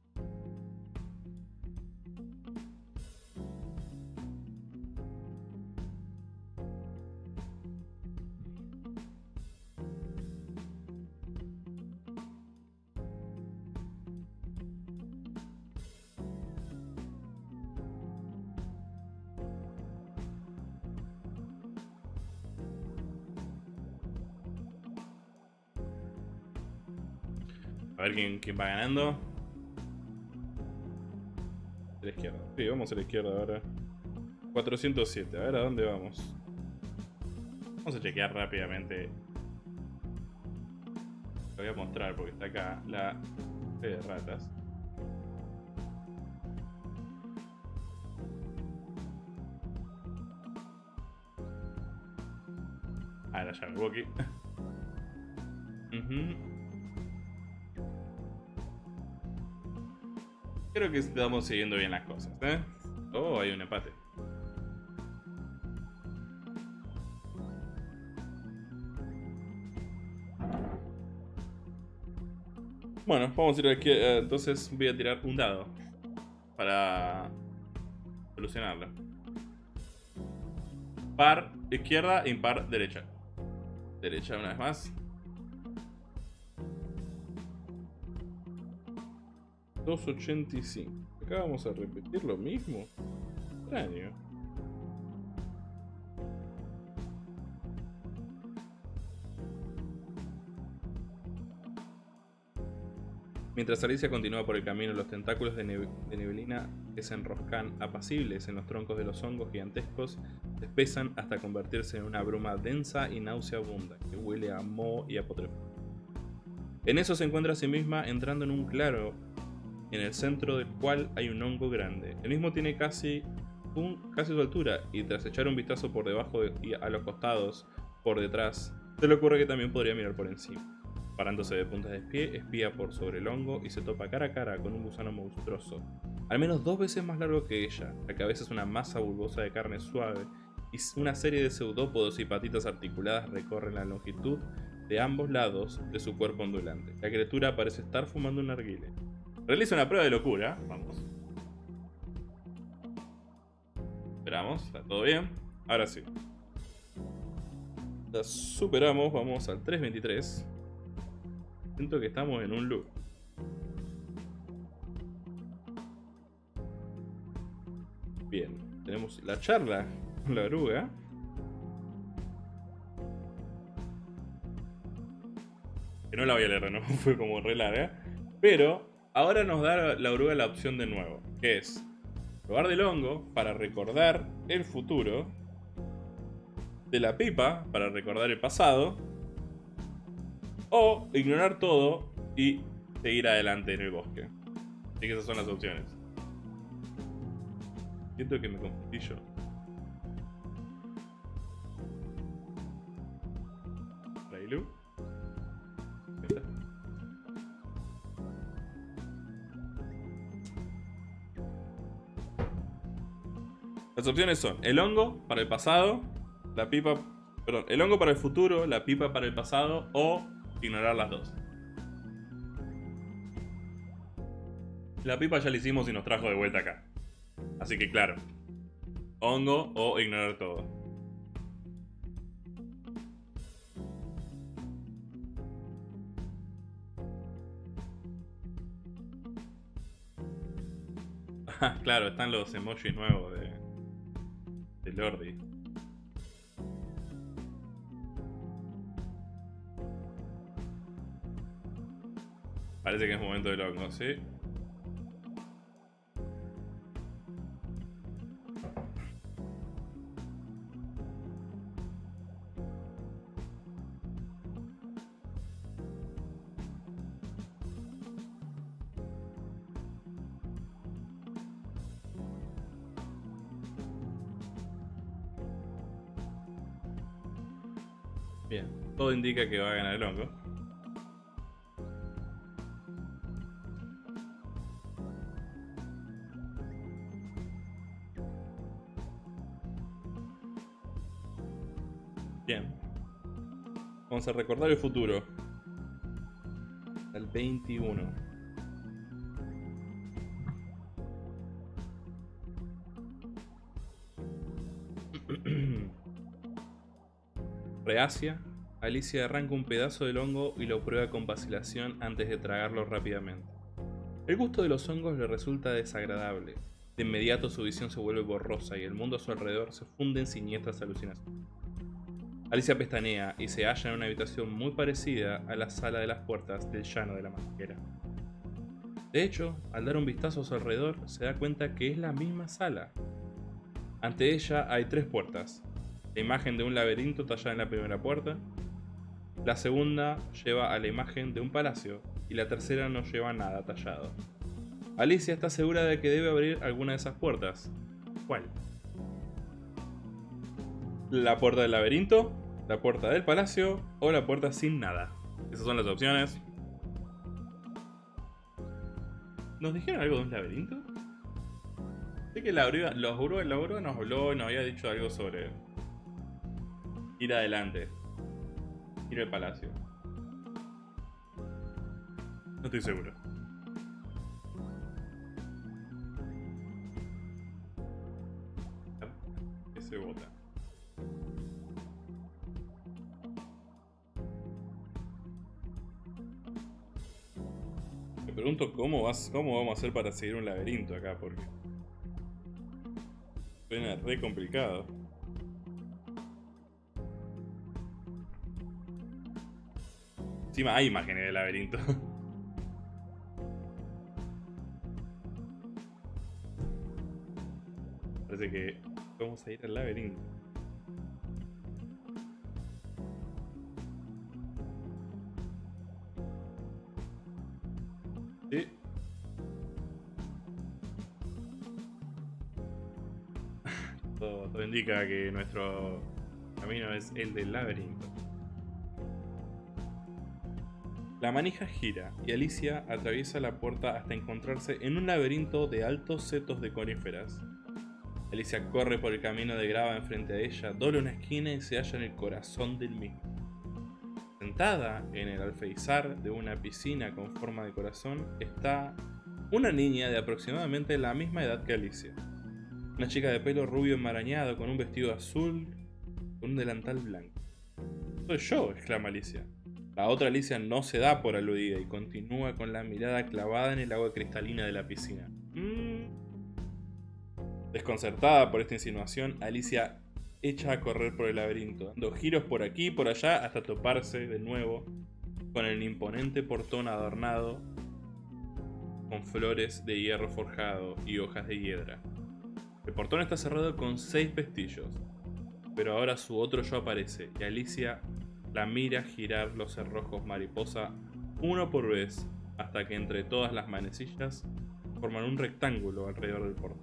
A ver quién va ganando. A la izquierda. Sí, vamos a la izquierda ahora. 407. A ver a dónde vamos. Vamos a chequear rápidamente. Lo voy a mostrar porque está acá la fe de ratas. Ah, la llave Woki. Creo que estamos siguiendo bien las cosas, ¿eh? Oh, hay un empate. Bueno, vamos a ir aquí. Entonces voy a tirar un dado para solucionarlo. Par izquierda, impar derecha. Derecha una vez más. 285. Acá vamos a repetir lo mismo. Extraño. Mientras Alicia continúa por el camino, los tentáculos de neblina que se enroscan apacibles en los troncos de los hongos gigantescos se espesan hasta convertirse en una bruma densa y nauseabunda que huele a moho y a putrefacto. En eso se encuentra a sí misma entrando en un claro en el centro del cual hay un hongo grande. El mismo tiene casi su altura y tras echar un vistazo por debajo y a los costados, por detrás, se le ocurre que también podría mirar por encima. Parándose de puntas de pie, espía por sobre el hongo y se topa cara a cara con un gusano monstruoso, al menos 2 veces más largo que ella. La cabeza es una masa bulbosa de carne suave y una serie de pseudópodos y patitas articuladas recorren la longitud de ambos lados de su cuerpo ondulante. La criatura parece estar fumando un narguile. Realiza una prueba de locura. Vamos. Esperamos, está todo bien. Ahora sí. La superamos, vamos al 323. Siento que estamos en un loop. Bien, tenemos la charla con la oruga. Que no la voy a leer, no fue como re larga. Pero ahora nos da la oruga la opción de nuevo, que es probar del hongo para recordar el futuro, de la pipa para recordar el pasado, o ignorar todo y seguir adelante en el bosque. Así que esas son las opciones. Siento que me confundí yo. Railu. Las opciones son el hongo para el pasado, la pipa, perdón, el hongo para el futuro, la pipa para el pasado o ignorar las dos. La pipa ya la hicimos y nos trajo de vuelta acá. Así que claro, hongo o ignorar todo. Claro, están los emojis nuevos de Lordi. Parece que es momento del hongo, ¿sí? Bien, todo indica que va a ganar el hongo. Bien. Vamos a recordar el futuro. Al 21. Reacia, Alicia arranca un pedazo del hongo y lo prueba con vacilación antes de tragarlo rápidamente. El gusto de los hongos le resulta desagradable. De inmediato su visión se vuelve borrosa y el mundo a su alrededor se funde en siniestras alucinaciones. Alicia pestanea y se halla en una habitación muy parecida a la sala de las puertas del llano de la manguera. De hecho, al dar un vistazo a su alrededor, se da cuenta que es la misma sala. Ante ella hay 3 puertas. La imagen de un laberinto tallada en la primera puerta. La segunda lleva a la imagen de un palacio y la tercera no lleva nada tallado. Alicia está segura de que debe abrir alguna de esas puertas. ¿Cuál? La puerta del laberinto, la puerta del palacio o la puerta sin nada. Esas son las opciones. ¿Nos dijeron algo de un laberinto? Sé que la oruga nos habló y nos había dicho algo sobre ir adelante, ir al palacio. No estoy seguro. ¿Qué se vota? Me pregunto cómo vamos a hacer para seguir un laberinto acá, porque suena re complicado. Encima hay imágenes del laberinto. Parece que vamos a ir al laberinto. Sí. Todo indica que nuestro camino es el del laberinto. La manija gira y Alicia atraviesa la puerta hasta encontrarse en un laberinto de altos setos de coníferas. Alicia corre por el camino de grava enfrente a ella, dobla una esquina y se halla en el corazón del mismo. sentada en el alféizar de una piscina con forma de corazón está una niña de aproximadamente la misma edad que Alicia. Una chica de pelo rubio enmarañado con un vestido azul con un delantal blanco. «Soy yo», exclama Alicia. La otra Alicia no se da por aludida y continúa con la mirada clavada en el agua cristalina de la piscina. Desconcertada por esta insinuación, Alicia echa a correr por el laberinto, dando giros por aquí y por allá hasta toparse de nuevo con el imponente portón adornado con flores de hierro forjado y hojas de hiedra. El portón está cerrado con 6 pestillos, pero ahora su otro yo aparece y Alicia la mira girar los cerrojos mariposa uno por vez hasta que entre todas las manecillas forman un rectángulo alrededor del portón.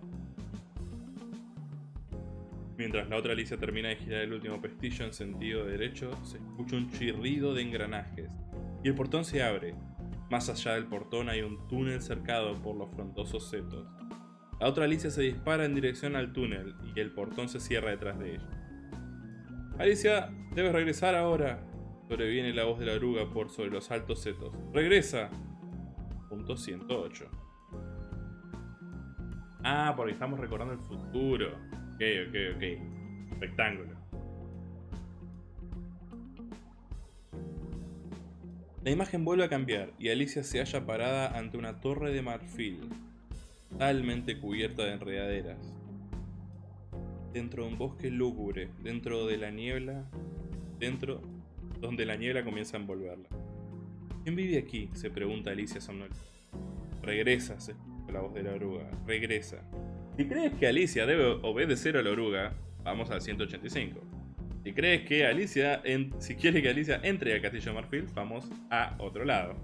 Mientras la otra Alicia termina de girar el último pestillo en sentido derecho, se escucha un chirrido de engranajes y el portón se abre. Más allá del portón hay un túnel cercado por los frondosos setos. La otra Alicia se dispara en dirección al túnel y el portón se cierra detrás de ella. «Alicia, debes regresar ahora», sobreviene la voz de la oruga por sobre los altos setos. «¡Regresa!». Punto 108. Ah, porque estamos recordando el futuro. Ok. Rectángulo. La imagen vuelve a cambiar y Alicia se halla parada ante una torre de marfil, totalmente cubierta de enredaderas. Dentro de un bosque lúgubre, dentro de la niebla, donde la niebla comienza a envolverla. ¿Quién vive aquí?, se pregunta Alicia somnolienta. «Regresa», se escucha la voz de la oruga. «Regresa». Si crees que Alicia debe obedecer a la oruga, vamos al 185. Si crees que Alicia, si quieres que Alicia entre al castillo de marfil, vamos a otro lado.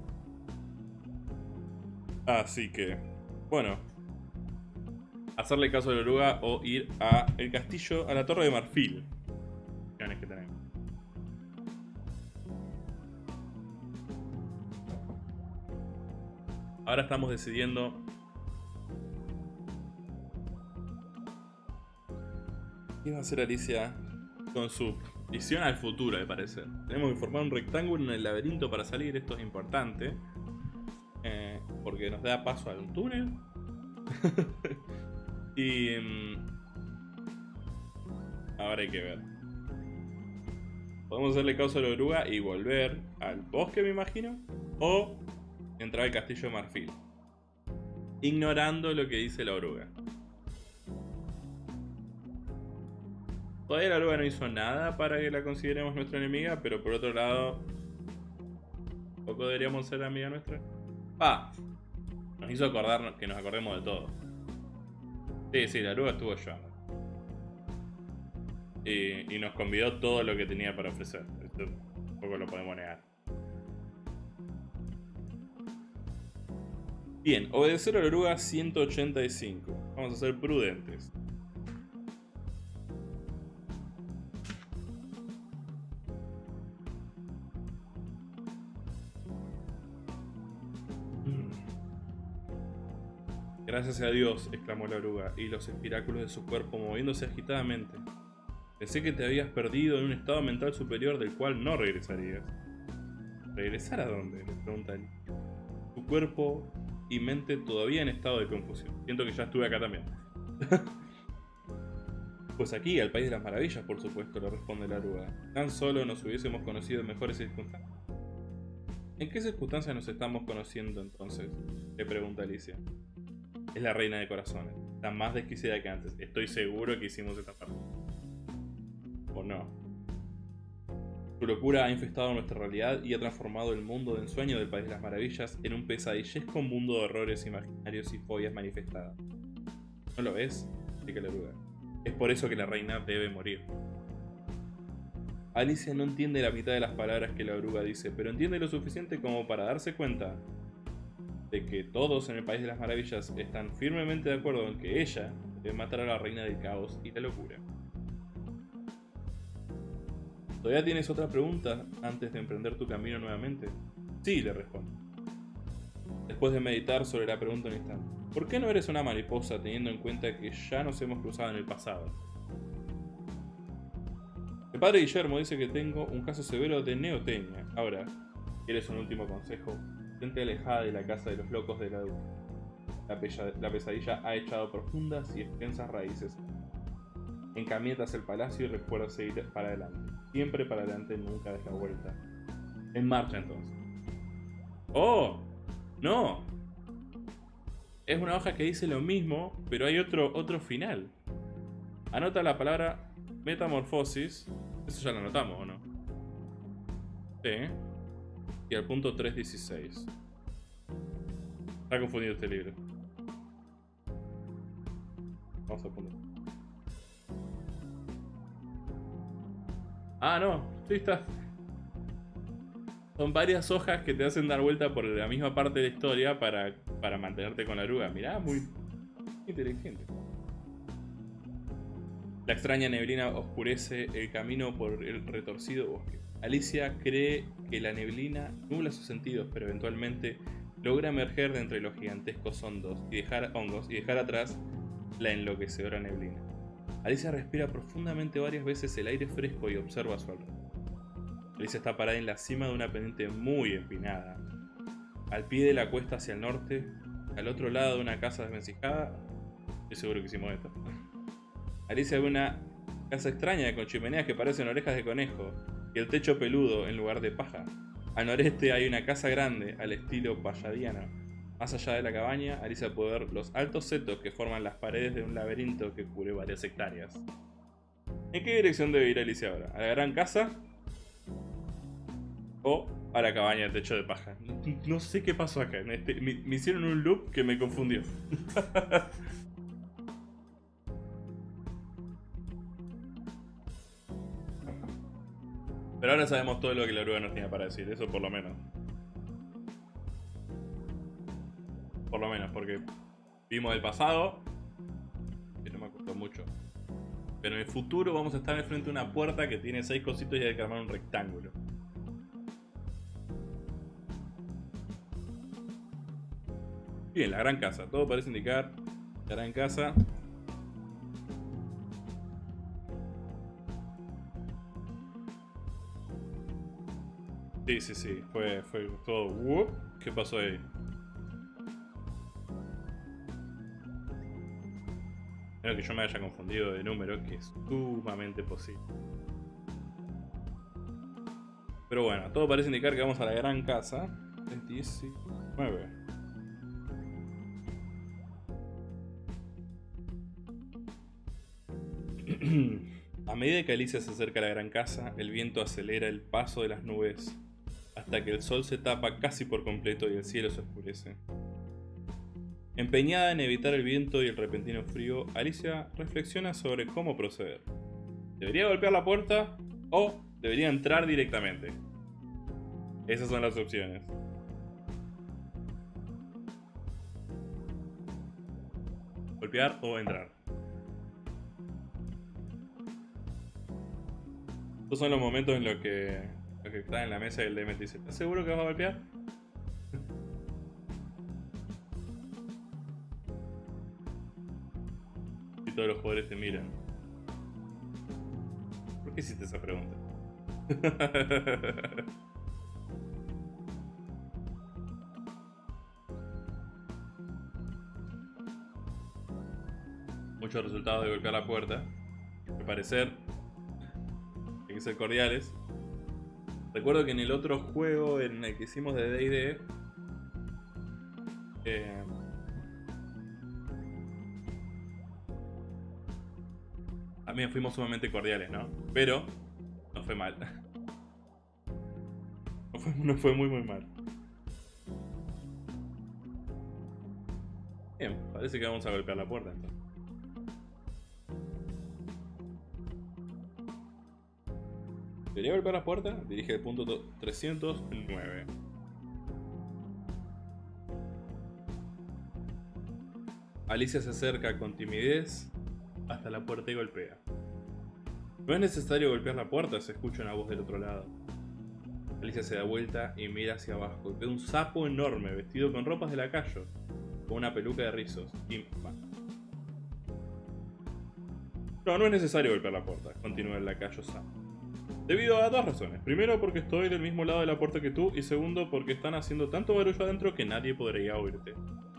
Así que, bueno, hacerle caso a la oruga o ir a el castillo, a la torre de marfil. Que tenemos. Ahora estamos decidiendo qué va a hacer Alicia con su visión al futuro, me parece. Tenemos que formar un rectángulo en el laberinto para salir, esto es importante. Porque nos da paso a un túnel. Y ahora hay que ver. Podemos hacerle caso a la oruga y volver al bosque, me imagino. O entrar al castillo de marfil, ignorando lo que dice la oruga. Todavía la oruga no hizo nada para que la consideremos nuestra enemiga, pero por otro lado, ¿poco deberíamos ser amiga nuestra? Nos hizo acordarnos que nos acordemos de todo. Sí, la oruga estuvo llorando. Y nos convidó todo lo que tenía para ofrecer. Esto tampoco lo podemos negar. Bien, obedecer a la oruga 185. Vamos a ser prudentes. «Gracias a Dios», exclamó la oruga, y los espiráculos de su cuerpo moviéndose agitadamente. «Pensé que te habías perdido en un estado mental superior del cual no regresarías». «¿Regresar a dónde?», le pregunta él. «Tu cuerpo y mente todavía en estado de confusión. Siento que ya estuve acá también». «Pues aquí, al País de las Maravillas, por supuesto», le responde la oruga. «Tan solo nos hubiésemos conocido en mejores circunstancias». «¿En qué circunstancias nos estamos conociendo entonces?», le pregunta Alicia. «Es la reina de corazones. Está más desquiciada que antes. Estoy seguro que hicimos esta parte». ¿O no? Su locura ha infestado nuestra realidad y ha transformado el mundo de ensueño del País de las Maravillas en un pesadillesco mundo de horrores imaginarios y fobias manifestadas. ¿No lo ves?, explica la oruga. «Es por eso que la reina debe morir». Alicia no entiende la mitad de las palabras que la oruga dice, pero entiende lo suficiente como para darse cuenta de que todos en el País de las Maravillas están firmemente de acuerdo en que ella debe matar a la reina del caos y la locura. ¿Todavía tienes otra pregunta antes de emprender tu camino nuevamente? Sí, le responde. Después de meditar sobre la pregunta un instante. ¿Por qué no eres una mariposa teniendo en cuenta que ya nos hemos cruzado en el pasado? El padre Guillermo dice que tengo un caso severo de neotenia. Ahora, ¿quieres un último consejo? Mantente alejada de la casa de los locos de la adulta. La pesadilla ha echado profundas y extensas raíces. Encamínate hacia el palacio y recuerda seguir para adelante. Siempre para adelante, nunca des la vuelta. En marcha entonces. ¡Oh! ¡No! Es una hoja que dice lo mismo, pero hay otro final. Anota la palabra metamorfosis. Eso ya lo anotamos, ¿o no? Sí. Y al punto 3.16. Está confundido este libro. Vamos a poner. Ah, no. Sí, está. Son varias hojas que te hacen dar vuelta por la misma parte de la historia para mantenerte con la oruga. Mirá, muy inteligente. La extraña neblina oscurece el camino por el retorcido bosque. Alicia cree que la neblina nubla sus sentidos, pero eventualmente logra emerger de entre los gigantescos hongos y dejar atrás la enloquecedora neblina. Alicia respira profundamente varias veces el aire fresco y observa a su alrededor. Alicia está parada en la cima de una pendiente muy empinada. Al pie de la cuesta hacia el norte, al otro lado de una casa desvencijada, estoy seguro que hicimos esto. Alicia ve una casa extraña con chimeneas que parecen orejas de conejo y el techo peludo en lugar de paja. Al noreste hay una casa grande al estilo palladiano. Más allá de la cabaña, Alicia puede ver los altos setos que forman las paredes de un laberinto que cubre varias hectáreas. ¿En qué dirección debe ir Alicia ahora? ¿A la gran casa? ¿O a la cabaña de techo de paja? No sé qué pasó acá. Me hicieron un loop que me confundió. Pero ahora sabemos todo lo que la oruga nos tenía para decir, eso por lo menos. Por lo menos, porque vimos el pasado, que no me acuerdo mucho. Pero en el futuro vamos a estar enfrente de una puerta que tiene 6 cositos y hay que armar un rectángulo. Bien, la gran casa. Todo parece indicar la gran casa. Sí. Fue todo. ¿Qué pasó ahí? Creo que yo me haya confundido de número, que es sumamente posible. Pero bueno, todo parece indicar que vamos a la gran casa. 19. A medida que Alicia se acerca a la gran casa, el viento acelera el paso de las nubes hasta que el sol se tapa casi por completo y el cielo se oscurece. Empeñada en evitar el viento y el repentino frío, Alicia reflexiona sobre cómo proceder. ¿Debería golpear la puerta o debería entrar directamente? Esas son las opciones. Golpear o entrar. Estos son los momentos en los que está en la mesa y el DM te dice: ¿estás seguro que vas a golpear? Y todos los jugadores te miran. ¿Por qué hiciste esa pregunta? Muchos resultados de golpear la puerta. Al parecer hay que ser cordiales. Recuerdo que en el otro juego en el que hicimos de D&D también fuimos sumamente cordiales, ¿no? Pero no fue mal. No fue muy mal. Bien, parece que vamos a golpear la puerta entonces. ¿Debería golpear la puerta? Dirige el punto 309. Alicia se acerca con timidez hasta la puerta y golpea. No es necesario golpear la puerta, se escucha una voz del otro lado. Alicia se da vuelta y mira hacia abajo. Ve un sapo enorme vestido con ropas de lacayo, con una peluca de rizos. No es necesario golpear la puerta, continúa el lacayo sapo. Debido a dos razones. Primero, porque estoy del mismo lado de la puerta que tú. Y segundo, porque están haciendo tanto barullo adentro que nadie podría oírte.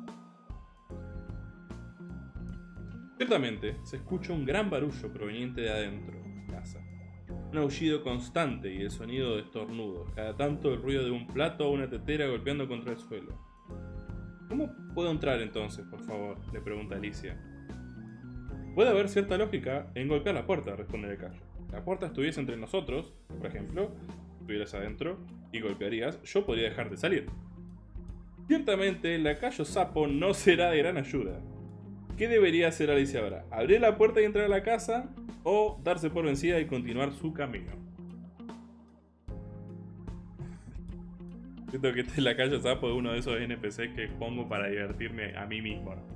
Ciertamente, se escucha un gran barullo proveniente de adentro de la casa. Un aullido constante y el sonido de estornudos. Cada tanto el ruido de un plato o una tetera golpeando contra el suelo. ¿Cómo puedo entrar entonces, por favor?, le pregunta Alicia. Puede haber cierta lógica en golpear la puerta, responde el lacayo. Si la puerta estuviese entre nosotros, por ejemplo, estuvieras adentro y golpearías, yo podría dejar de salir. Ciertamente, el lacayo sapo no será de gran ayuda. ¿Qué debería hacer Alicia ahora? ¿Abrir la puerta y entrar a la casa? ¿O darse por vencida y continuar su camino? Siento que este lacayo sapo es uno de esos NPC que pongo para divertirme a mí mismo, ¿no?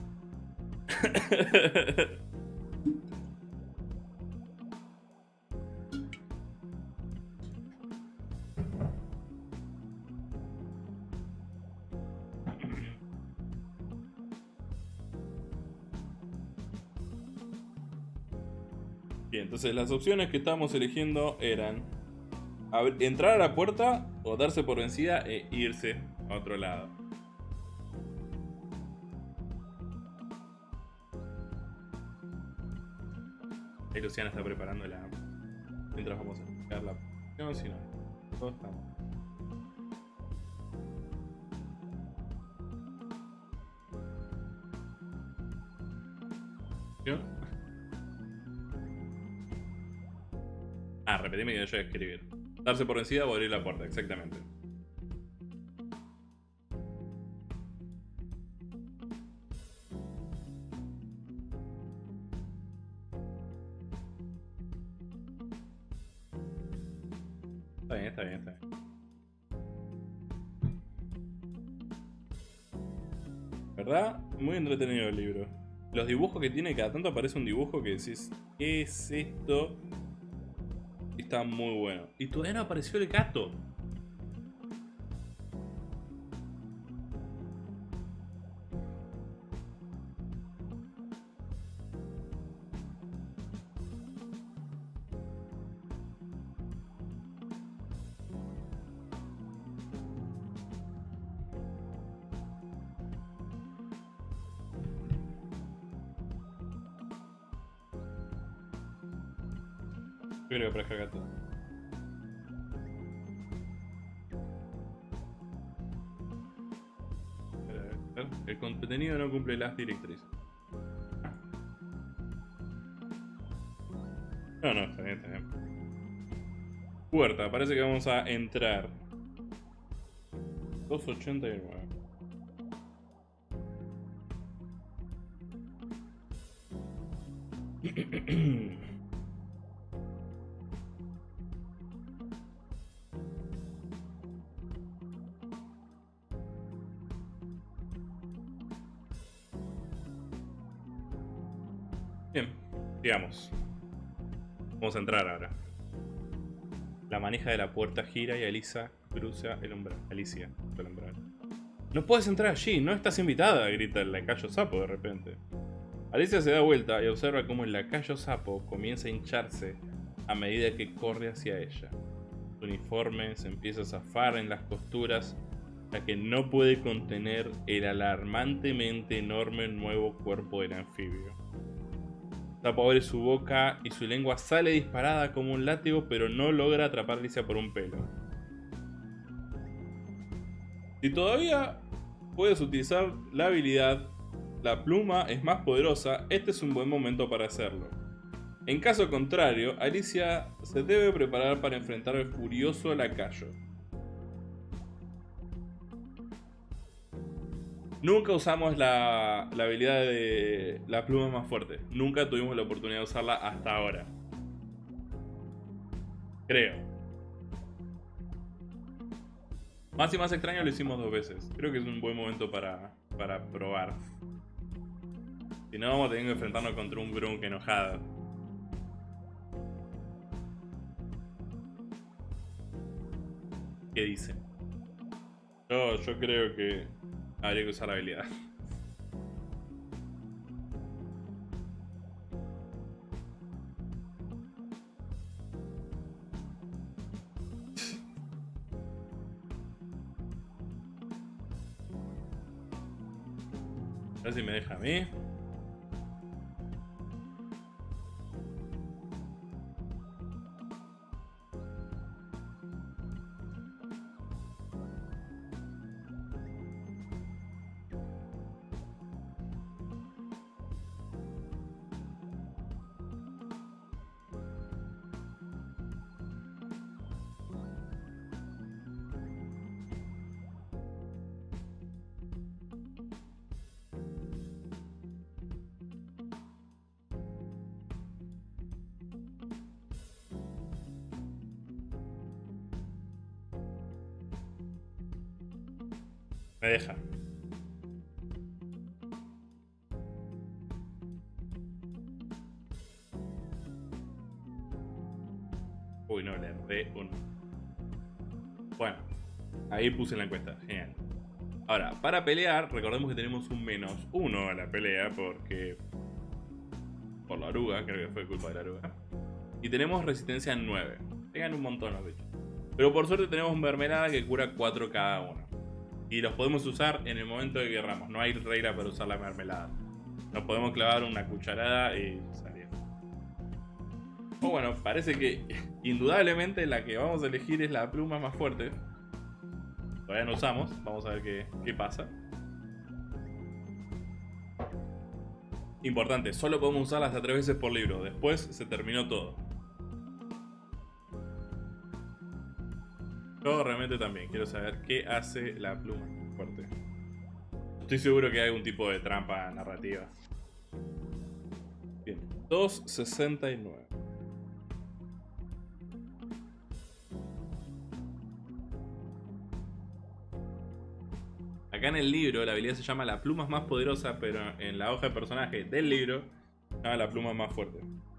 Bien, entonces las opciones que estábamos eligiendo eran entrar a la puerta o darse por vencida e irse a otro lado. Ahí Luciana está preparando la... Mientras vamos a explicar la posición, si no, todos estamos. ¿Yo? Ah, repetime que yo voy a escribir. Darse por vencida o abrir la puerta, exactamente. Está bien, está bien, está bien. ¿Verdad? Muy entretenido el libro. Los dibujos que tiene, cada tanto aparece un dibujo que decís, ¿qué es esto? Y está muy bueno. Y todavía no apareció el gato. Yo creo que aparezca el gato. A ver. El contenido no cumple las directrices. No, no, está bien, está bien. Puerta, parece que vamos a entrar. 289. Bien, digamos. Vamos a entrar ahora. La manija de la puerta gira y Alicia cruza el umbral. Alicia, el umbral. No puedes entrar allí, no estás invitada, grita el lacayo sapo de repente. Alicia se da vuelta y observa cómo el lacayo sapo comienza a hincharse a medida que corre hacia ella. Su uniforme se empieza a zafar en las costuras, ya que no puede contener el alarmantemente enorme nuevo cuerpo del anfibio. El sapo abre su boca y su lengua sale disparada como un látigo, pero no logra atrapar a Alicia por un pelo. Si todavía puedes utilizar la habilidad La pluma es más poderosa, este es un buen momento para hacerlo. En caso contrario, Alicia se debe preparar para enfrentar al furioso lacayo. Nunca usamos la habilidad de la pluma más fuerte. Nunca tuvimos la oportunidad de usarla hasta ahora. Creo. Más y más extraño lo hicimos 2 veces. Creo que es un buen momento para probar. Si no, vamos a tener que enfrentarnos contra un Grunk enojado. ¿Qué dice? Yo creo que habría que usar la habilidad. ver si me deja a mí. Me deja. Uy, no, le erré un... Bueno, ahí puse la encuesta. Genial. Ahora, para pelear, recordemos que tenemos un -1 a la pelea porque... Por la oruga, creo que fue culpa de la oruga. Y tenemos resistencia 9. Pegan un montón los bichos. Pero por suerte tenemos mermelada que cura 4 cada uno. Y los podemos usar en el momento de que queramos. No hay regla para usar la mermelada. Nos podemos clavar una cucharada y salir. O bueno, parece que indudablemente la que vamos a elegir es la pluma más fuerte. Todavía no usamos. Vamos a ver qué pasa. Importante, solo podemos usarla hasta 3 veces por libro. Después se terminó todo. Yo realmente también quiero saber qué hace la pluma fuerte. Estoy seguro que hay algún tipo de trampa narrativa. Bien, 269. Acá en el libro la habilidad se llama la pluma más poderosa, pero en la hoja de personaje del libro se llama la pluma más fuerte.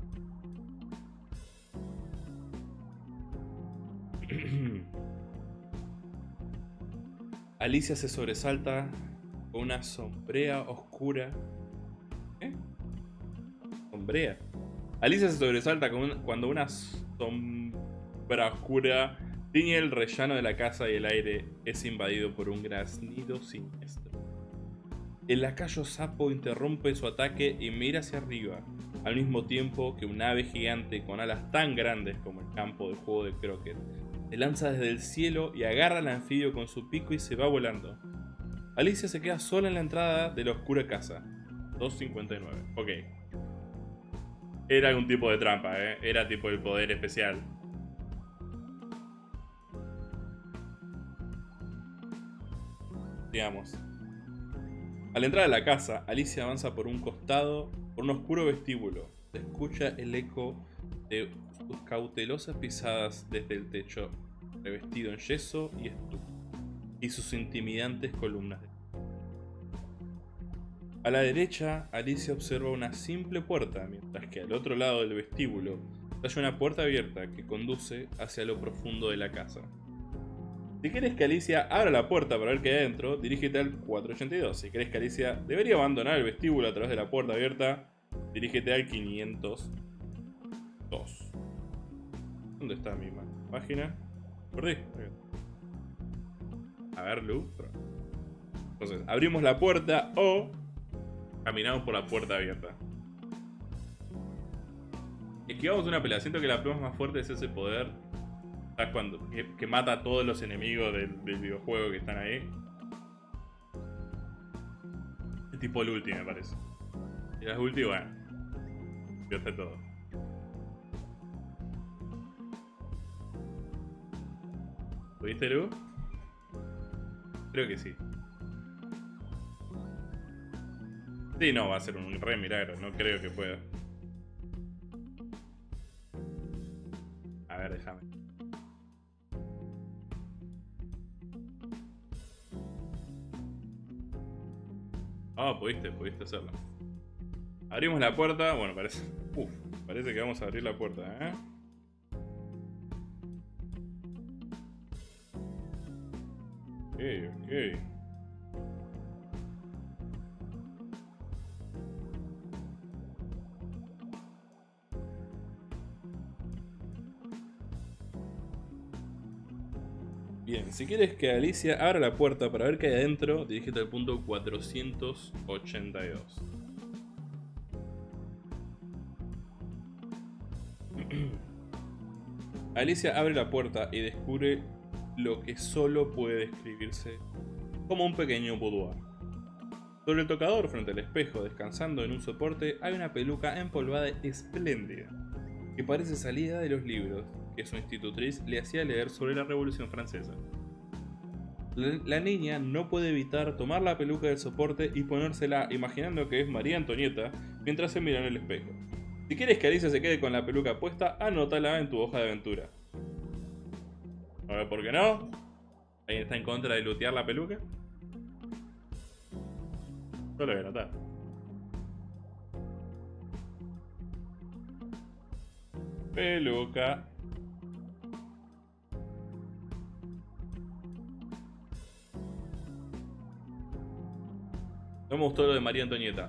Alicia se sobresalta con una sombrea oscura. ¿Qué? Sombrea. Alicia se sobresalta cuando una sombra oscura tiñe el rellano de la casa y el aire es invadido por un graznido siniestro. El lacayo sapo interrumpe su ataque y mira hacia arriba, al mismo tiempo que un ave gigante con alas tan grandes como el campo de juego de croquet se lanza desde el cielo y agarra al anfibio con su pico y se va volando. Alicia se queda sola en la entrada de la oscura casa. 259. Ok. Era algún tipo de trampa, Era tipo el poder especial. Digamos. Al entrar a la casa, Alicia avanza por un costado, por un oscuro vestíbulo. Se escucha el eco de sus cautelosas pisadas desde el techo, revestido en yeso y estuco, y sus intimidantes columnas. A la derecha, Alicia observa una simple puerta, mientras que al otro lado del vestíbulo hay una puerta abierta que conduce hacia lo profundo de la casa. Si quieres que Alicia abra la puerta para ver qué hay adentro, dirígete al 482. Si crees que Alicia debería abandonar el vestíbulo a través de la puerta abierta, dirígete al 502. ¿Dónde está mi página? Perdí. A ver, Lu. Entonces, abrimos la puerta o caminamos por la puerta abierta. Esquivamos una pelea. Siento que la pluma más fuerte es ese poder. ¿Sabes cuando? Que mata a todos los enemigos del videojuego que están ahí. Es tipo el ulti, me parece. Y las ulti, bueno. Yo sé todo. ¿Pudiste, Lu? Creo que sí. Sí, no, va a ser un re milagro. No creo que pueda. A ver, déjame. Ah, pudiste hacerlo. Abrimos la puerta. Bueno, parece que vamos a abrir la puerta, ¿eh? Ok. Bien, Si quieres que Alicia abra la puerta para ver qué hay adentro, dirígete al punto 482. Alicia abre la puerta y descubre lo que solo puede describirse como un pequeño boudoir. Sobre el tocador, frente al espejo, descansando en un soporte, hay una peluca empolvada espléndida, que parece salida de los libros que su institutriz le hacía leer sobre la Revolución Francesa. La niña no puede evitar tomar la peluca del soporte y ponérsela imaginando que es María Antonieta mientras se mira en el espejo. Si quieres que Alicia se quede con la peluca puesta, anótala en tu hoja de aventura. A ver, ¿por qué no? ¿Alguien está en contra de lootear la peluca? Yo lo voy a anotar. Peluca. No me gustó lo de María Antonieta.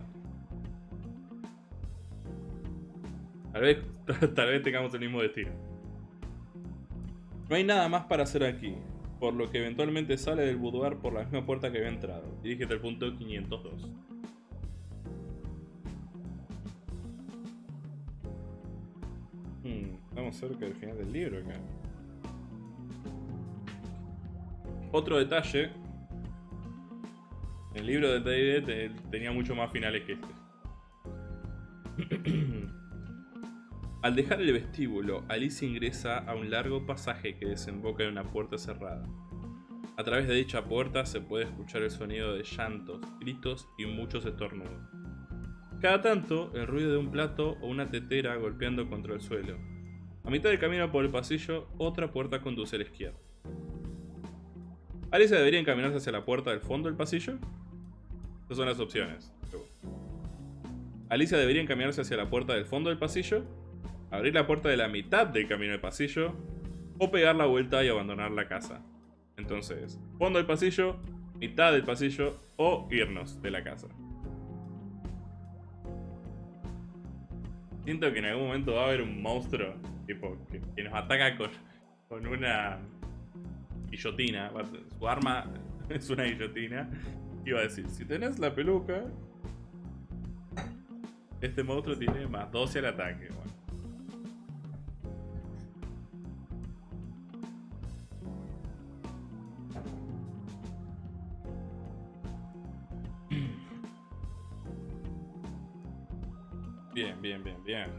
Tal vez tengamos el mismo destino. No hay nada más para hacer aquí, por lo que eventualmente sale del boudoir por la misma puerta que había entrado. Dirígete al punto 502. Estamos cerca del final del libro acá. Otro detalle. El libro de D&D tenía mucho más finales que este. Al dejar el vestíbulo, Alicia ingresa a un largo pasaje que desemboca en una puerta cerrada. A través de dicha puerta se puede escuchar el sonido de llantos, gritos y muchos estornudos. Cada tanto, el ruido de un plato o una tetera golpeando contra el suelo. A mitad del camino por el pasillo, otra puerta conduce a la izquierda. ¿Alicia debería encaminarse hacia la puerta del fondo del pasillo? Estas son las opciones. Alicia debería encaminarse hacia la puerta del fondo del pasillo, abrir la puerta de la mitad del camino del pasillo, o pegar la vuelta y abandonar la casa. Entonces, fondo del pasillo, mitad del pasillo, o irnos de la casa. Siento que en algún momento va a haber un monstruo tipo que nos ataca con una guillotina. Su arma es una guillotina. Y va a decir, si tenés la peluca, este monstruo tiene más 12 al ataque. Bueno. Bien, bien, bien, bien.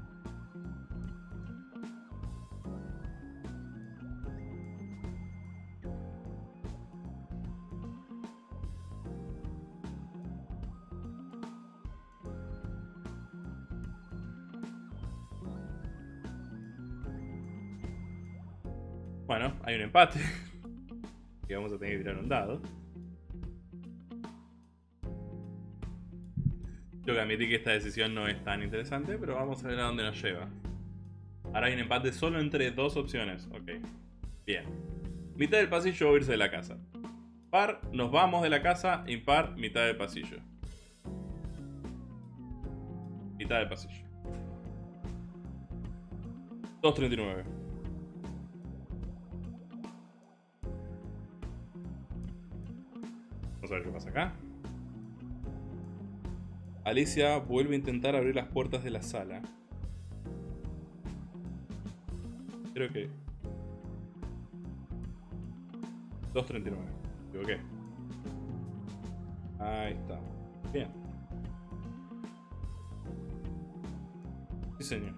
Bueno, hay un empate. Y vamos a tener que tirar un dado. Tengo que admitir que esta decisión no es tan interesante, pero vamos a ver a dónde nos lleva. Ahora hay un empate solo entre dos opciones. Ok. Bien. Mitad del pasillo o irse de la casa. Par, nos vamos de la casa. Impar, mitad del pasillo. Mitad del pasillo. 239. Vamos a ver qué pasa acá. Alicia vuelve a intentar abrir las puertas de la sala. Creo que... 239. Me equivoqué. Ahí está. Bien. Sí, señor.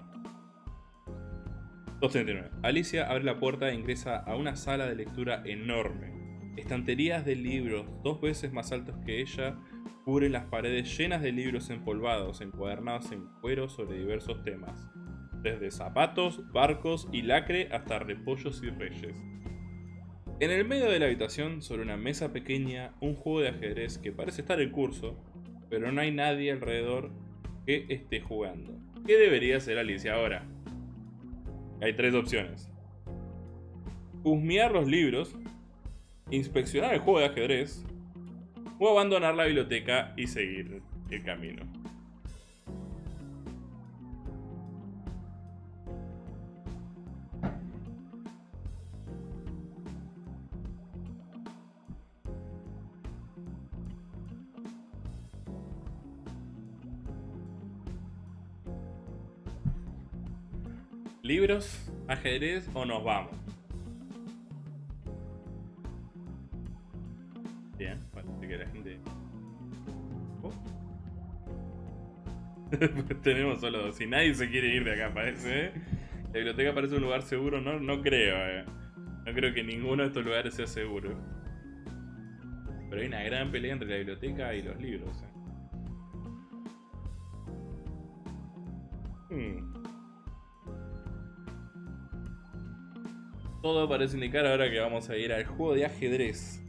239. Alicia abre la puerta e ingresa a una sala de lectura enorme. Estanterías de libros 2 veces más altos que ella cubren las paredes llenas de libros empolvados, encuadernados en cuero sobre diversos temas, desde zapatos, barcos y lacre hasta repollos y reyes. En el medio de la habitación, sobre una mesa pequeña, un juego de ajedrez que parece estar en curso, pero no hay nadie alrededor que esté jugando. ¿Qué debería hacer Alicia ahora? Hay 3 opciones: husmear los libros, inspeccionar el juego de ajedrez, o abandonar la biblioteca y seguir el camino. ¿Libros, ajedrez o nos vamos? Bien, parece que la gente... Oh. Tenemos solo dos. Si nadie se quiere ir de acá, parece, ¿eh? La biblioteca parece un lugar seguro, ¿no? No creo, No creo que ninguno de estos lugares sea seguro. Pero hay una gran pelea entre la biblioteca y los libros, Todo parece indicar ahora que vamos a ir al juego de ajedrez.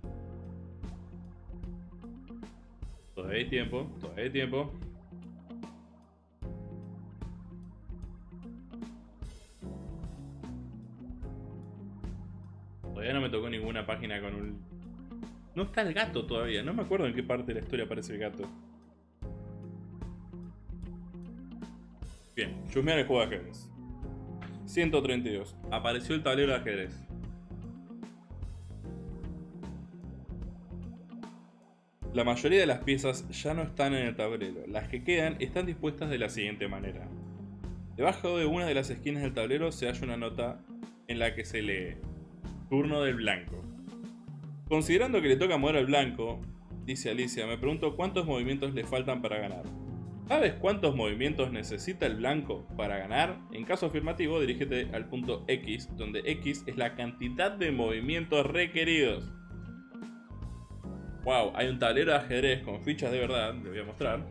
Todavía hay tiempo, todavía hay tiempo. Todavía no me tocó ninguna página con un... No está el gato todavía, no me acuerdo en qué parte de la historia aparece el gato. Bien, chusmear el juego de ajedrez. 132. Apareció el tablero de ajedrez. La mayoría de las piezas ya no están en el tablero. Las que quedan están dispuestas de la siguiente manera. Debajo de una de las esquinas del tablero se halla una nota en la que se lee: turno del blanco. Considerando que le toca mover al blanco, dice Alicia, me pregunto cuántos movimientos le faltan para ganar. ¿Sabes cuántos movimientos necesita el blanco para ganar? En caso afirmativo, dirígete al punto X, donde X es la cantidad de movimientos requeridos. Wow, hay un tablero de ajedrez con fichas de verdad, le voy a mostrar.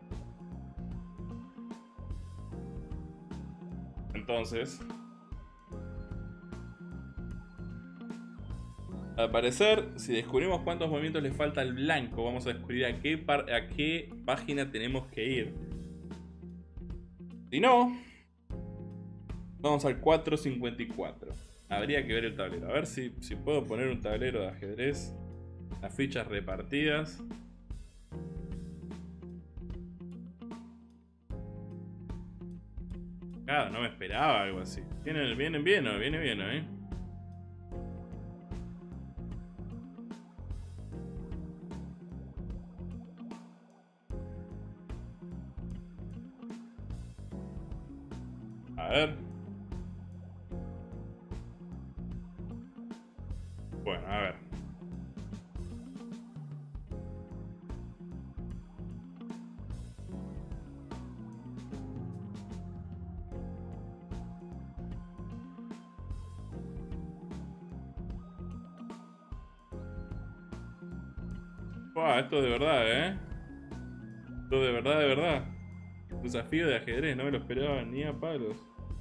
Entonces, al parecer, si descubrimos cuántos movimientos le falta al blanco, vamos a descubrir a qué página tenemos que ir. Si no, vamos al 454. Habría que ver el tablero. A ver si puedo poner un tablero de ajedrez. Las fichas repartidas. Claro, no me esperaba algo así. Viene bien, ¿eh? A ver. Bueno, a ver. Wow, esto de verdad, ¿eh? Esto de verdad, de verdad. Desafío de ajedrez, no me lo esperaba ni a palos.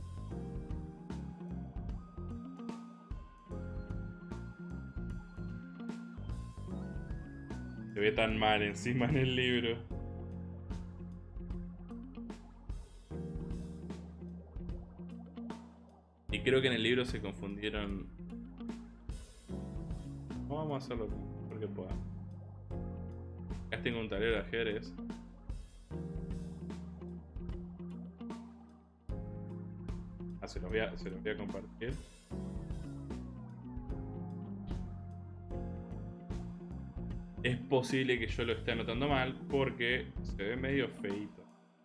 Se ve tan mal encima en el libro. Y creo que en el libro se confundieron. No, vamos a hacerlo porque pueda. Acá tengo un tablero de ajedrez. Se los voy a compartir. Es posible que yo lo esté anotando mal porque se ve medio feito.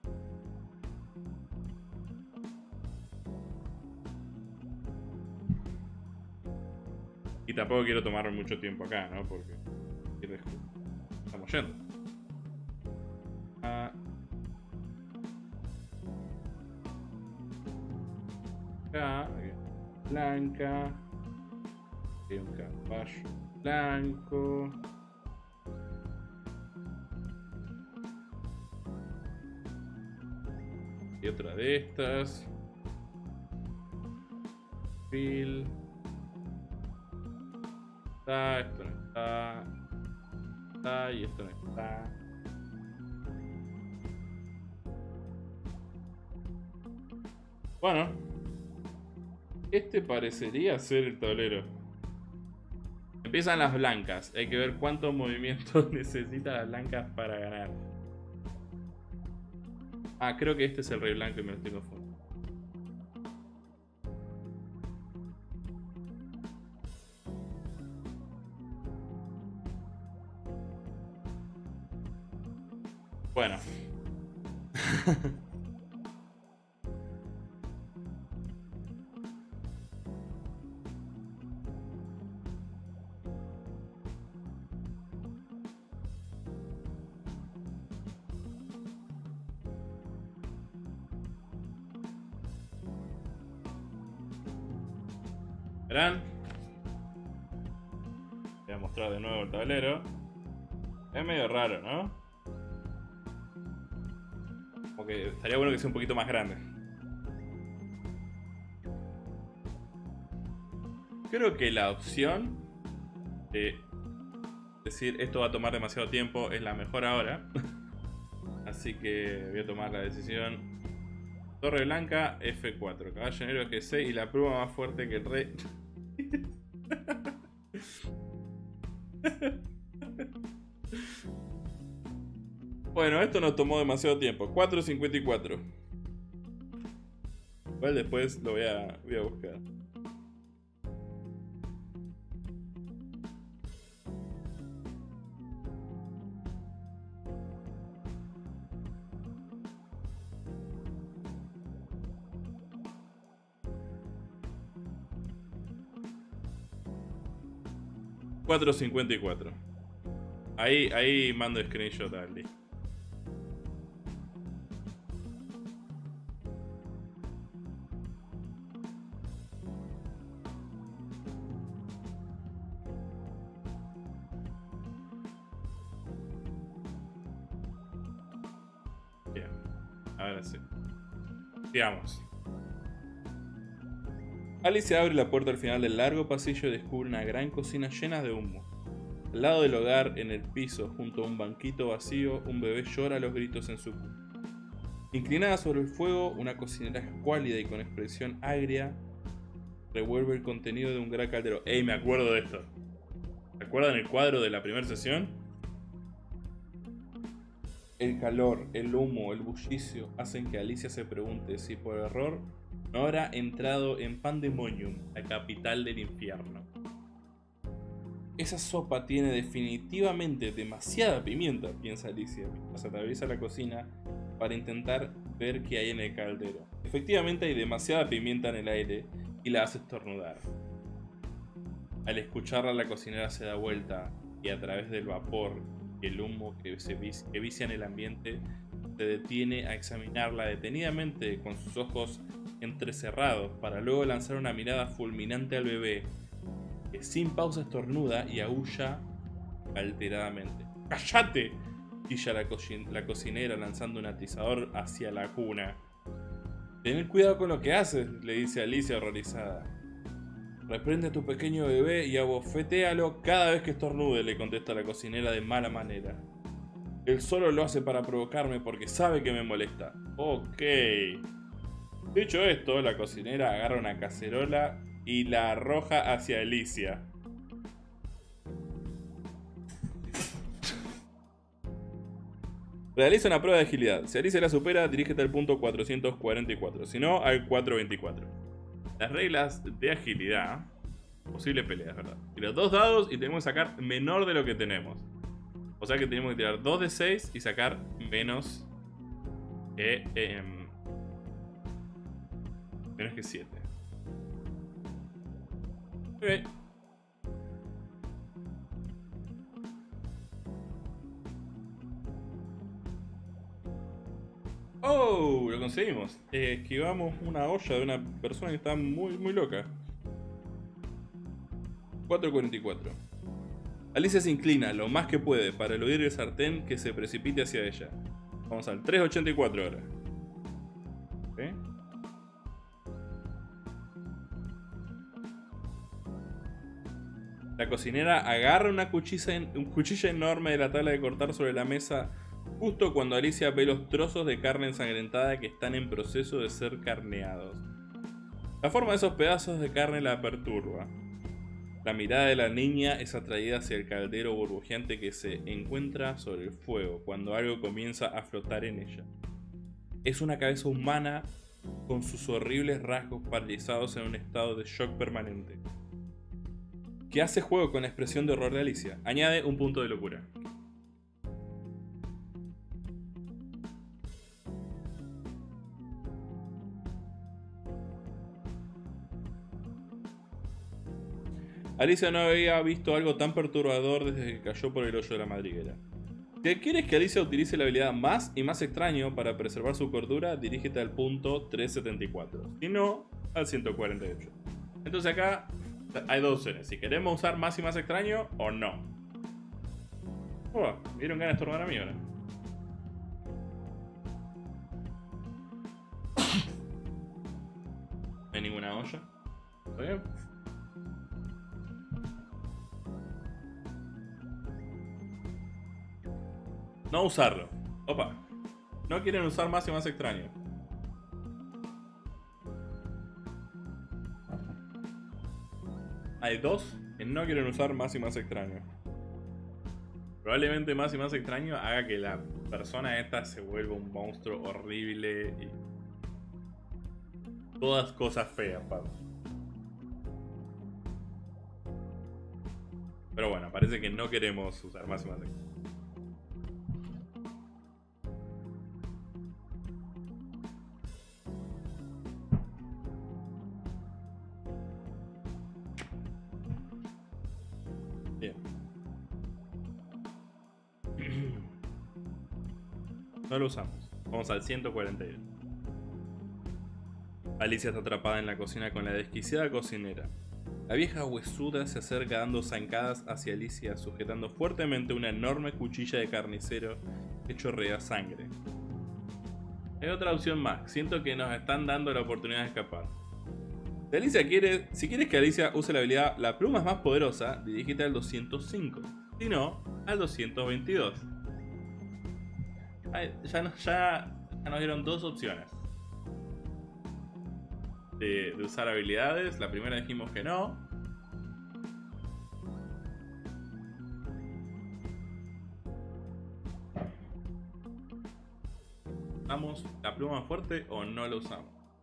Y tampoco quiero tomar mucho tiempo acá, ¿no? Porque estamos yendo. Acá, blanca. Hay un caballo blanco. Y otra de estas. Phil. Esto no está. Y esto no está. Bueno. Este parecería ser el tablero. Empiezan las blancas. Hay que ver cuántos movimientos necesitan las blancas para ganar. Creo que este es el rey blanco y me lo estoy confundiendo. Bueno. Verán. Voy a mostrar de nuevo el tablero. Es medio raro, ¿no? Como que estaría bueno que sea un poquito más grande. Creo que la opción de decir esto va a tomar demasiado tiempo es la mejor ahora. Así que voy a tomar la decisión. Torre blanca, F4. Caballo negro, G6. Y la prueba más fuerte que el rey. Bueno, esto nos tomó demasiado tiempo. 4.54. Igual después lo voy a buscar. $4.54. Ahí mando screenshot a Ali. Bien, ahora sí. Sigamos. Alicia abre la puerta al final del largo pasillo y descubre una gran cocina llena de humo. Al lado del hogar, en el piso, junto a un banquito vacío, un bebé llora a los gritos en su cuna. Inclinada sobre el fuego, una cocinera escuálida y con expresión agria revuelve el contenido de un gran caldero. ¡Ey, me acuerdo de esto! ¿Se acuerdan el cuadro de la primera sesión? El calor, el humo, el bullicio hacen que Alicia se pregunte si por error no habrá entrado en Pandemonium, la capital del infierno. Esa sopa tiene definitivamente demasiada pimienta, piensa Alicia, mientras atraviesa la cocina para intentar ver qué hay en el caldero. Efectivamente hay demasiada pimienta en el aire y la hace estornudar. Al escucharla, la cocinera se da vuelta y a través del vapor y el humo que vicia en el ambiente, se detiene a examinarla detenidamente con sus ojos entrecerrados para luego lanzar una mirada fulminante al bebé, que sin pausa estornuda y aúlla alteradamente. ¡Cállate!, chilla la cocinera lanzando un atizador hacia la cuna. Ten cuidado con lo que haces, le dice Alicia horrorizada. Reprende a tu pequeño bebé y abofetéalo cada vez que estornude, le contesta la cocinera de mala manera. Él solo lo hace para provocarme porque sabe que me molesta. Ok. Dicho esto, la cocinera agarra una cacerola y la arroja hacia Alicia. Realiza una prueba de agilidad. Si Alicia la supera, dirígete al punto 444. Si no, al 424. Las reglas de agilidad. Posible pelea, ¿verdad? Tiro 2 dados y tenemos que sacar menor de lo que tenemos. O sea que tenemos que tirar 2 de 6 y sacar menos que 7. Ok. Oh, lo conseguimos. Esquivamos una olla de una persona que está muy loca. 4.44. Alicia se inclina lo más que puede para eludir el sartén que se precipite hacia ella. Vamos al 3.84 ahora. ¿Okay? La cocinera agarra una cuchilla enorme de la tabla de cortar sobre la mesa justo cuando Alicia ve los trozos de carne ensangrentada que están en proceso de ser carneados. La forma de esos pedazos de carne la perturba. La mirada de la niña es atraída hacia el caldero burbujeante que se encuentra sobre el fuego cuando algo comienza a flotar en ella. Es una cabeza humana con sus horribles rasgos paralizados en un estado de shock permanente, que hace juego con la expresión de horror de Alicia. Añade un punto de locura. Alicia no había visto algo tan perturbador desde que cayó por el hoyo de la madriguera. Si quieres que Alicia utilice la habilidad más y más extraño para preservar su cordura, dirígete al punto 374. Si no, al 148. Entonces acá hay dos opciones. Si queremos usar más y más extraño o no. Me dieron ganas de estornudar a mí ahora. No hay ninguna olla. ¿Está bien? No usarlo. Opa. No quieren usar más y más extraño. Hay dos que no quieren usar más y más extraño. Probablemente más y más extraño haga que la persona esta se vuelva un monstruo horrible y todas cosas feas, Pablo. Pero bueno, parece que no queremos usar más y más extraño. Bien. No lo usamos. Vamos al 141. Alicia está atrapada en la cocina con la desquiciada cocinera. La vieja huesuda se acerca dando zancadas hacia Alicia, sujetando fuertemente una enorme cuchilla de carnicero que chorrea sangre. Hay otra opción más. Siento que nos están dando la oportunidad de escapar. Si quieres que Alicia use la habilidad La pluma es más poderosa, dirígete al 205. Si no, al 222. Ya nos dieron dos opciones de usar habilidades. La primera dijimos que no. ¿Usamos la pluma fuerte o no la usamos?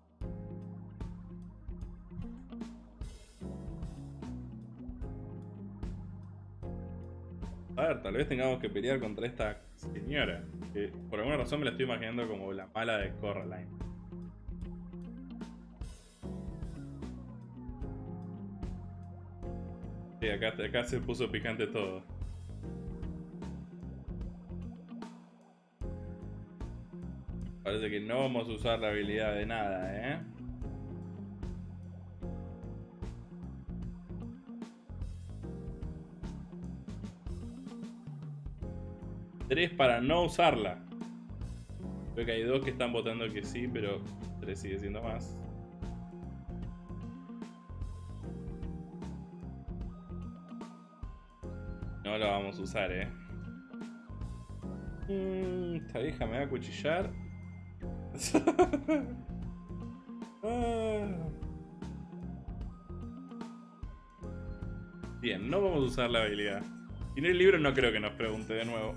A ver, tal vez tengamos que pelear contra esta señora, que por alguna razón me la estoy imaginando como la mala de Coraline. Sí, acá se puso picante todo. Parece que no vamos a usar la habilidad de nada, ¿eh? Tres para no usarla. Creo que hay dos que están votando que sí, pero 3 sigue siendo más. No la vamos a usar, esta vieja me va a acuchillar. Bien, no vamos a usar la habilidad. Y en el libro no creo que nos pregunte de nuevo.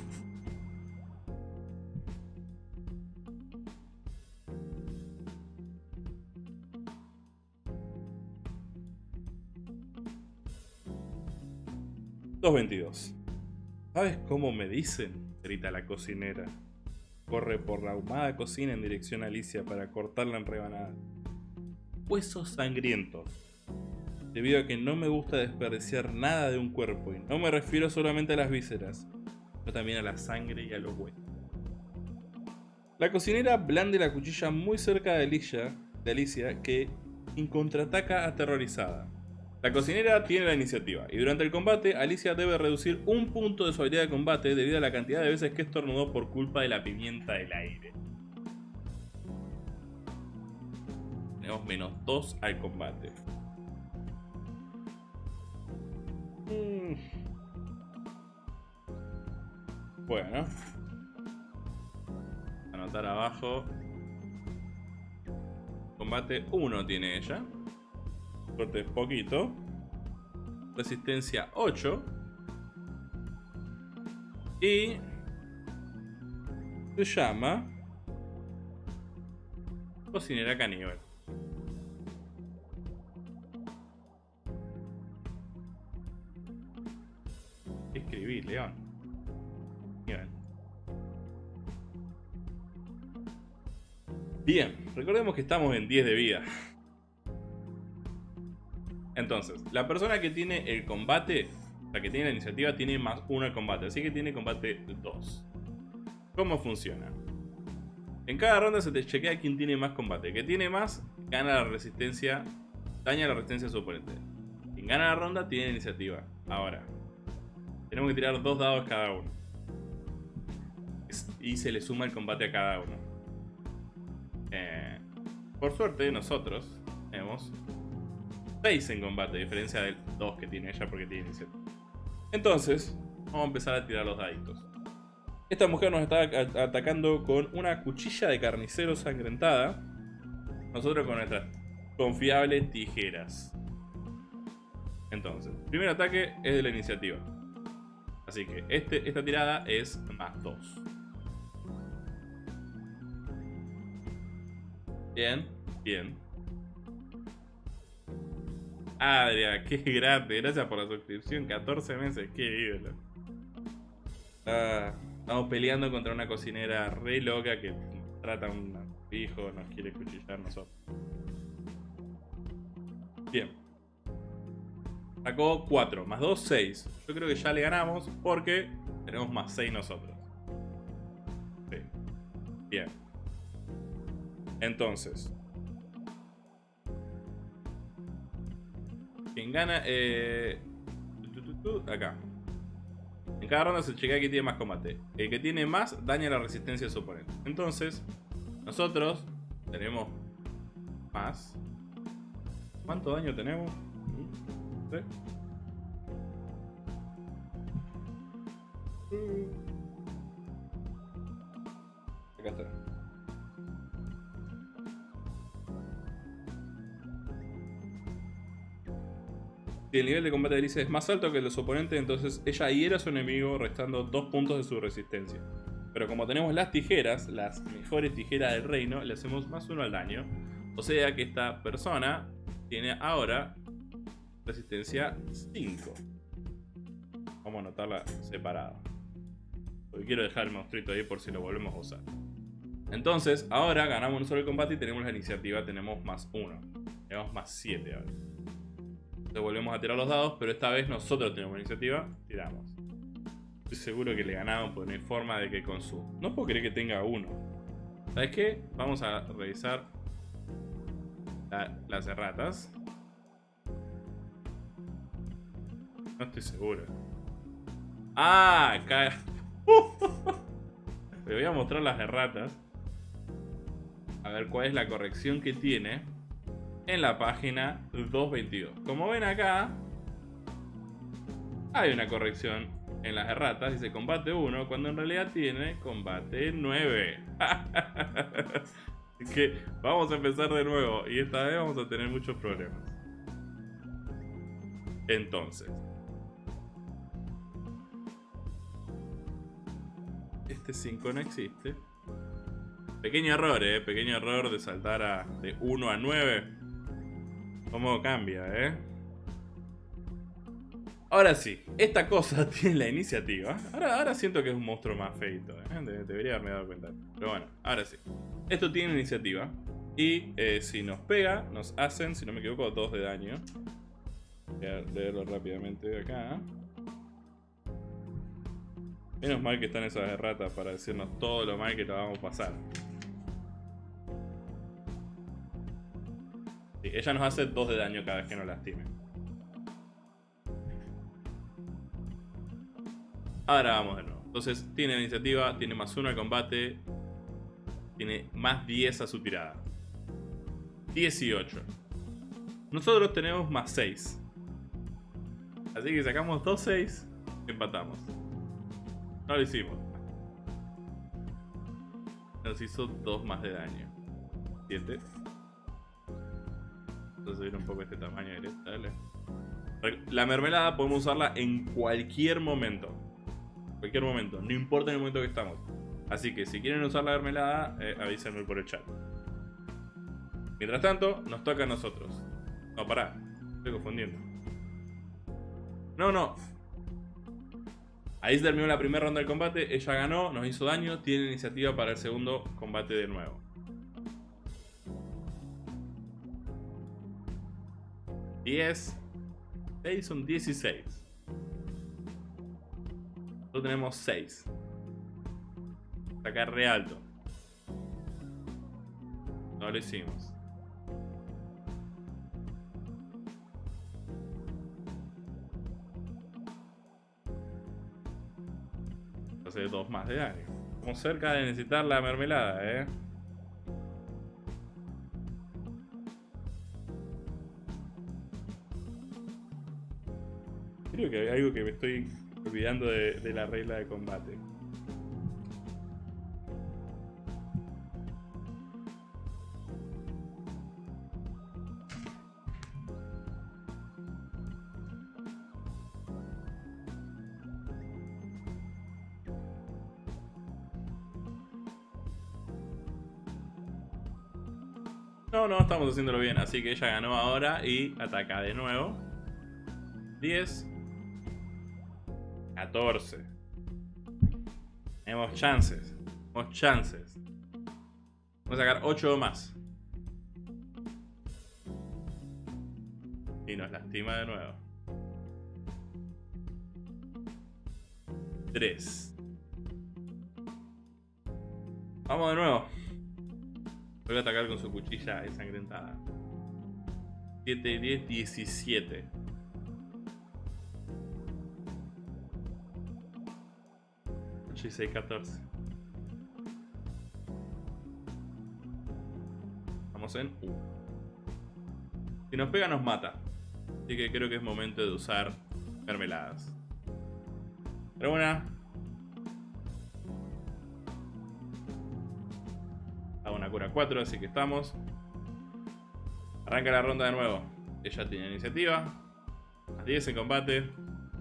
$2.22. ¿Sabes cómo me dicen?, grita la cocinera. Corre por la ahumada cocina en dirección a Alicia para cortarla en rebanadas. Huesos sangrientos. Debido a que no me gusta desperdiciar nada de un cuerpo, y no me refiero solamente a las vísceras, sino también a la sangre y a los huesos. La cocinera blande la cuchilla muy cerca de Alicia, que contraataca aterrorizada. La cocinera tiene la iniciativa, y durante el combate, Alicia debe reducir un punto de su habilidad de combate debido a la cantidad de veces que estornudó por culpa de la pimienta del aire. Tenemos -2 al combate. Bueno. Anotar abajo. Combate 1 tiene ella. Suerte es poquito. Resistencia 8. Y se llama Cocinera Caníbal. Escribí, León. Bien, recordemos que estamos en 10 de vida. Entonces, la persona que tiene el combate, la que tiene la iniciativa, tiene +1 al combate, así que tiene combate 2. ¿Cómo funciona? En cada ronda se te chequea quién tiene más combate. El que tiene más gana la resistencia, daña la resistencia de su oponente. Quien gana la ronda tiene iniciativa. Ahora, tenemos que tirar 2 dados cada uno. Y se le suma el combate a cada uno. Por suerte, nosotros tenemos 6 en combate, a diferencia del 2 que tiene ella porque tiene iniciativa. Entonces, vamos a empezar a tirar los daditos. Esta mujer nos está atacando con una cuchilla de carnicero sangrentada. Nosotros con nuestras confiables tijeras. Entonces, primer ataque es de la iniciativa. Así que esta tirada es +2. Bien, bien. Adria, qué grande. Gracias por la suscripción. 14 meses, qué ídolo. Estamos peleando contra una cocinera re loca que trata a un hijo, nos quiere cuchillar nosotros. Bien. Sacó 4, +2, 6. Yo creo que ya le ganamos porque tenemos +6 nosotros. Sí. Bien. Entonces, quien gana... acá. En cada ronda se chequea quién tiene más combate. El que tiene más daña la resistencia de su oponente. Entonces, nosotros tenemos más. ¿Cuánto daño tenemos? ¿Sí? Acá está. Si el nivel de combate de Alicia es más alto que el de su oponente, entonces ella hiere a su enemigo restando 2 puntos de su resistencia. Pero como tenemos las tijeras, las mejores tijeras del reino, le hacemos +1 al daño. O sea que esta persona tiene ahora resistencia 5. Vamos a anotarla separada, porque quiero dejar el monstruito ahí por si lo volvemos a usar. Entonces, ahora ganamos un solo combate y tenemos la iniciativa, tenemos +1. Tenemos +7 ahora. Entonces volvemos a tirar los dados, pero esta vez nosotros tenemos la iniciativa, tiramos. Estoy seguro que le ganamos, porque no hay forma de que con su... No puedo creer que tenga 1. ¿Sabes qué? Vamos a revisar las erratas. No estoy seguro. ¡Ah! Acá... Le voy a mostrar las erratas. A ver cuál es la corrección que tiene en la página 222. Como ven acá, hay una corrección en las erratas. Dice combate 1, cuando en realidad tiene combate 9. Así que vamos a empezar de nuevo. Y esta vez vamos a tener muchos problemas. Entonces, este 5 no existe. Pequeño error, pequeño error de saltar de 1 a 9. ¿Cómo cambia, Ahora sí, esta cosa tiene la iniciativa. Ahora siento que es un monstruo más feito, debería haberme dado cuenta. Pero bueno, ahora sí. Esto tiene iniciativa. Y si nos pega, nos hacen, si no me equivoco, 2 de daño. Voy a leerlo rápidamente acá. Menos mal que están esas erratas para decirnos todo lo mal que nos vamos a pasar. Sí, ella nos hace 2 de daño cada vez que nos lastime. Ahora vamos de nuevo. Entonces tiene la iniciativa, tiene +1 al combate, tiene +10 a su tirada. 18. Nosotros tenemos +6. Así que sacamos 2 6, empatamos. No lo hicimos. Nos hizo 2 más de daño. 7. Vamos a subir un poco este tamaño directo, dale. La mermelada podemos usarla en cualquier momento. Cualquier momento, no importa en el momento que estamos. Así que si quieren usar la mermelada, avísenme por el chat. Mientras tanto, nos toca a nosotros. No, pará, estoy confundiendo. No. Ahí se terminó la primera ronda del combate. Ella ganó, nos hizo daño, tiene iniciativa para el segundo combate de nuevo. 10. 6 son 16. Nosotros tenemos 6. Sacar re alto. No lo hicimos. hace 2 más de daño. Estamos cerca de necesitar la mermelada, Creo que hay algo que me estoy olvidando de la regla de combate. No, estamos haciéndolo bien. Así que ella ganó ahora y ataca de nuevo. 10. 14. Tenemos chances. Tenemos chances. Vamos a sacar 8 más. Y nos lastima de nuevo. 3. Vamos de nuevo. Voy a atacar con su cuchilla ensangrentada. 7, 10, 17. Y 6, 14. Estamos en 1. Si nos pega nos mata. Así que creo que es momento de usar mermeladas. Pero bueno. Hago una cura 4, así que estamos. Arranca la ronda de nuevo. Ella tiene iniciativa. A 10 en combate.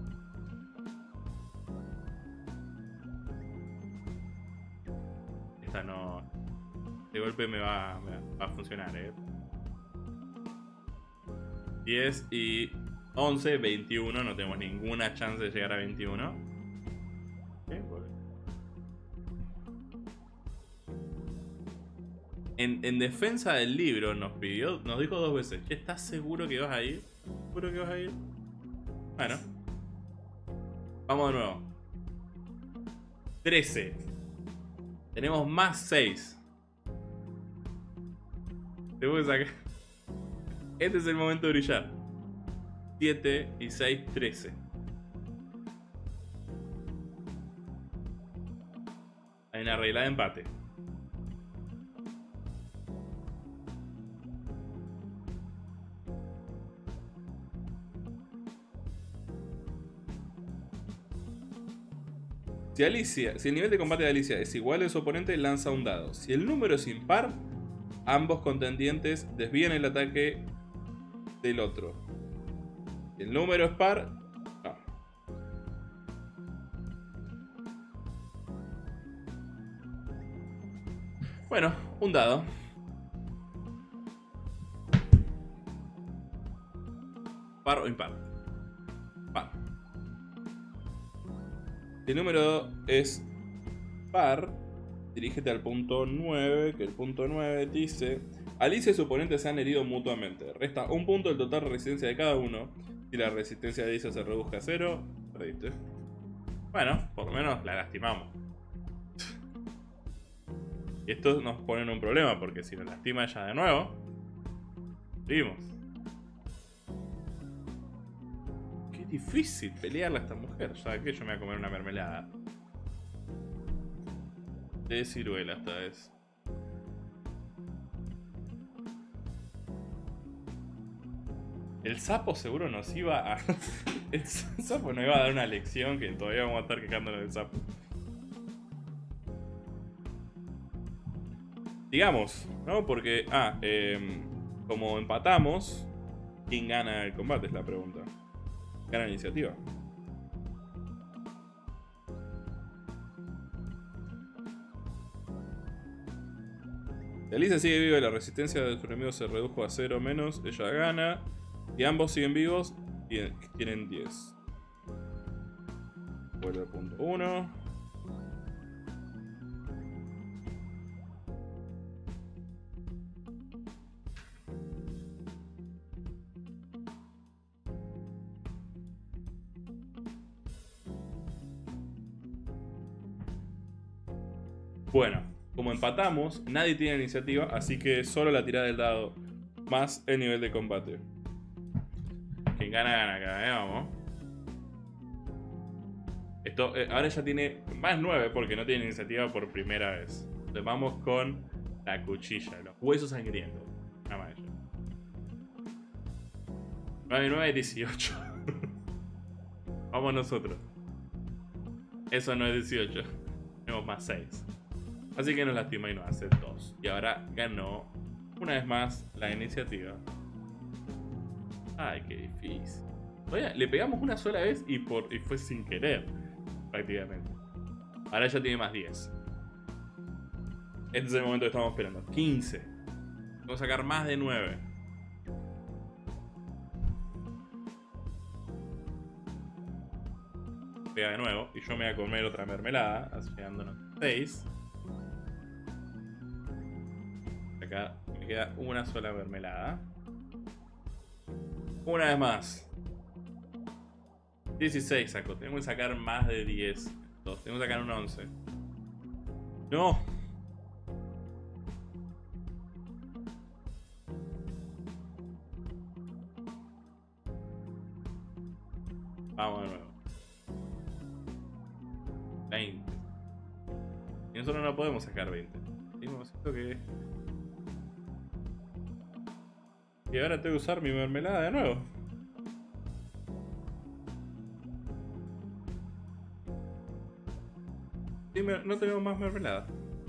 Esta no. De golpe me va a funcionar, 10 y 11, 21. No tenemos ninguna chance de llegar a 21. En defensa del libro nos dijo 2 veces: ¿estás seguro que vas a ir? ¿Seguro que vas a ir? Bueno. Vamos de nuevo. 13. Tenemos más 6. Te voy a sacar. Este es el momento de brillar. 7 y 6, 13. Hay una regla de empate. Si el nivel de combate de Alicia es igual a su oponente, lanza un dado. Si el número es impar, ambos contendientes desvían el ataque del otro. Si el número es par, no. Bueno, un dado. Par o impar. Par. Si el número es par, dirígete al punto 9, que el punto 9 dice: Alicia y su oponente se han herido mutuamente. Resta un punto del total de resistencia de cada uno. Si la resistencia de Alicia se reduce a 0, perdiste. Bueno, por lo menos la lastimamos. Y esto nos pone en un problema, porque si nos lastima ella de nuevo, seguimos. Qué difícil pelearla a esta mujer. Ya que yo me voy a comer una mermelada de ciruela esta vez. El sapo seguro nos iba a... El sapo nos iba a dar una lección que todavía vamos a estar quejándonos del sapo. Digamos, ¿no? Porque... como empatamos, ¿quién gana el combate? Es la pregunta. Gana la iniciativa. Si Alicia sigue viva y la resistencia de su enemigo se redujo a 0 menos, ella gana. Si ambos siguen vivos, tienen 10. Vuelve al punto 1. Bueno, como empatamos, nadie tiene iniciativa, así que solo la tirada del dado más el nivel de combate. Quien gana, gana acá, vamos. Esto, ahora ya tiene más 9 porque no tiene iniciativa por primera vez. Entonces vamos con la cuchilla, los huesos sangrientos. Nada más. 9, 9, 18. Vamos nosotros. Eso no es 18. Tenemos más 6. Así que nos lastima y nos hace 2. Y ahora ganó una vez más la iniciativa. Ay, qué difícil. Oye, le pegamos una sola vez y fue sin querer, prácticamente. Ahora ya tiene más 10. Este es el momento que estamos esperando. 15. Vamos a sacar más de 9. Pega de nuevo. Y yo me voy a comer otra mermelada. Así quedándonos 6. Acá me queda una sola mermelada. Una vez más. 16 saco. Tengo que sacar más de 10. Tengo que sacar un 11. ¡No! Vamos de nuevo. 20. Y nosotros no podemos sacar 20. Dimos esto que... Y ahora tengo que usar mi mermelada de nuevo. Sí, no tenemos más mermelada.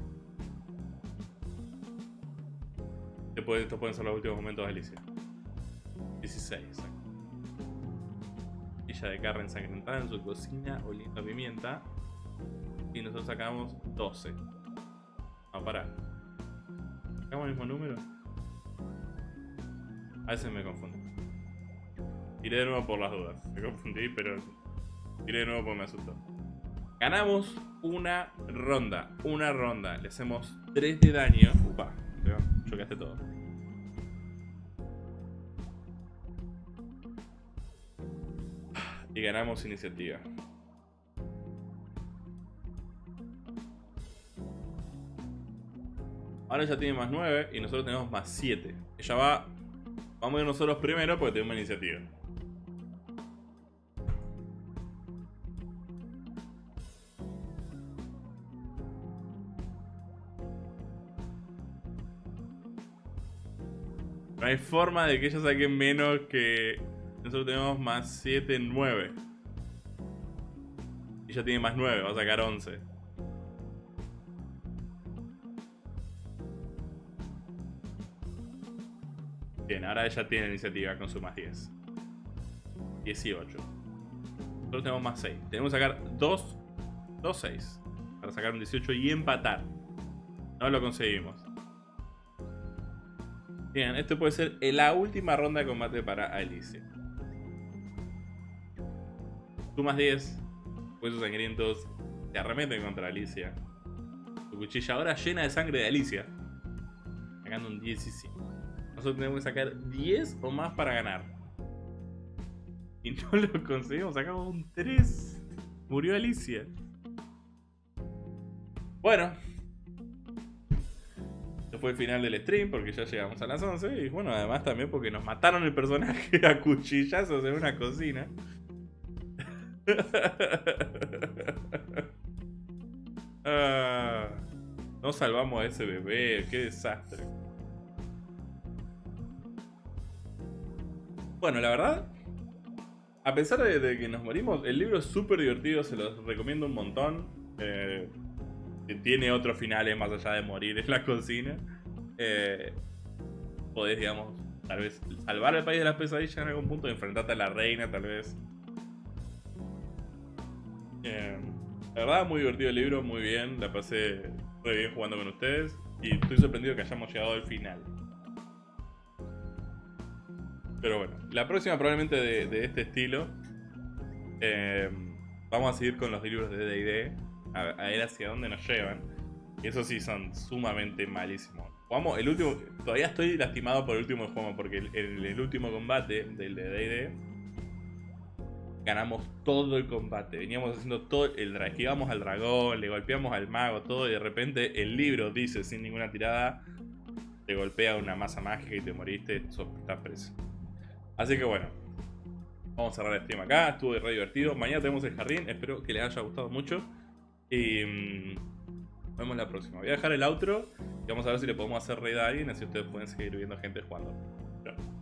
Estos pueden ser los últimos momentos de Alicia. 16, exacto. Ella de carne ensangrentada en su cocina oliendo a pimienta. Y nosotros sacamos 12. No, pará. ¿Sacamos el mismo número? A veces me confundo. Tiré de nuevo por las dudas. Me confundí, pero tiré de nuevo porque me asustó. Ganamos una ronda. Una ronda. Le hacemos 3 de daño. Upa, chocaste todo. Y ganamos iniciativa. Ahora ella tiene más 9 y nosotros tenemos más 7. Ella va... Vamos a ir nosotros primero porque tenemos iniciativa. No hay forma de que ella saque menos que... Nosotros tenemos más 7, 9. Y ella tiene más 9, va a sacar 11. Bien, ahora ella tiene iniciativa con su más 10. 18. Nosotros tenemos más 6. Tenemos que sacar 2 6. Para sacar un 18 y empatar. No lo conseguimos. Bien, esto puede ser la última ronda de combate para Alicia. Tú más 10. Huesos sangrientos te arremeten contra Alicia. Tu cuchilla ahora llena de sangre de Alicia. Sacando un 17. Nosotros tenemos que sacar 10 o más para ganar. Y no lo conseguimos, sacamos un 3. Murió Alicia. Bueno. Esto fue el final del stream porque ya llegamos a las 11. Y bueno, además también porque nos mataron el personaje a cuchillazos en una cocina. No salvamos a ese bebé, qué desastre. Bueno, la verdad, a pesar de que nos morimos, el libro es súper divertido, se los recomiendo un montón. Tiene otros finales más allá de morir en la cocina. Podés, digamos, tal vez salvar al país de las pesadillas en algún punto, enfrentarte a la reina, tal vez. La verdad, muy divertido el libro, muy bien, la pasé muy bien jugando con ustedes. Y estoy sorprendido que hayamos llegado al final. Pero bueno, la próxima probablemente de este estilo. Vamos a seguir con los libros de D&D. A ver hacia dónde nos llevan. Y esos sí son sumamente malísimos. Jugamos el último. Todavía estoy lastimado por el último juego. Porque el último combate del de D&D ganamos todo el combate. Veníamos haciendo todo. Esquivamos al dragón, le golpeamos al mago, todo. Y de repente el libro dice sin ninguna tirada: te golpea una masa mágica y te moriste. Estás preso. Así que bueno, Vamos a cerrar el stream acá, estuvo re divertido. Mañana tenemos el jardín, espero que les haya gustado mucho. Y nos vemos la próxima. Voy a dejar el outro y vamos a ver si le podemos hacer raid a alguien, así ustedes pueden seguir viendo gente jugando. Chao.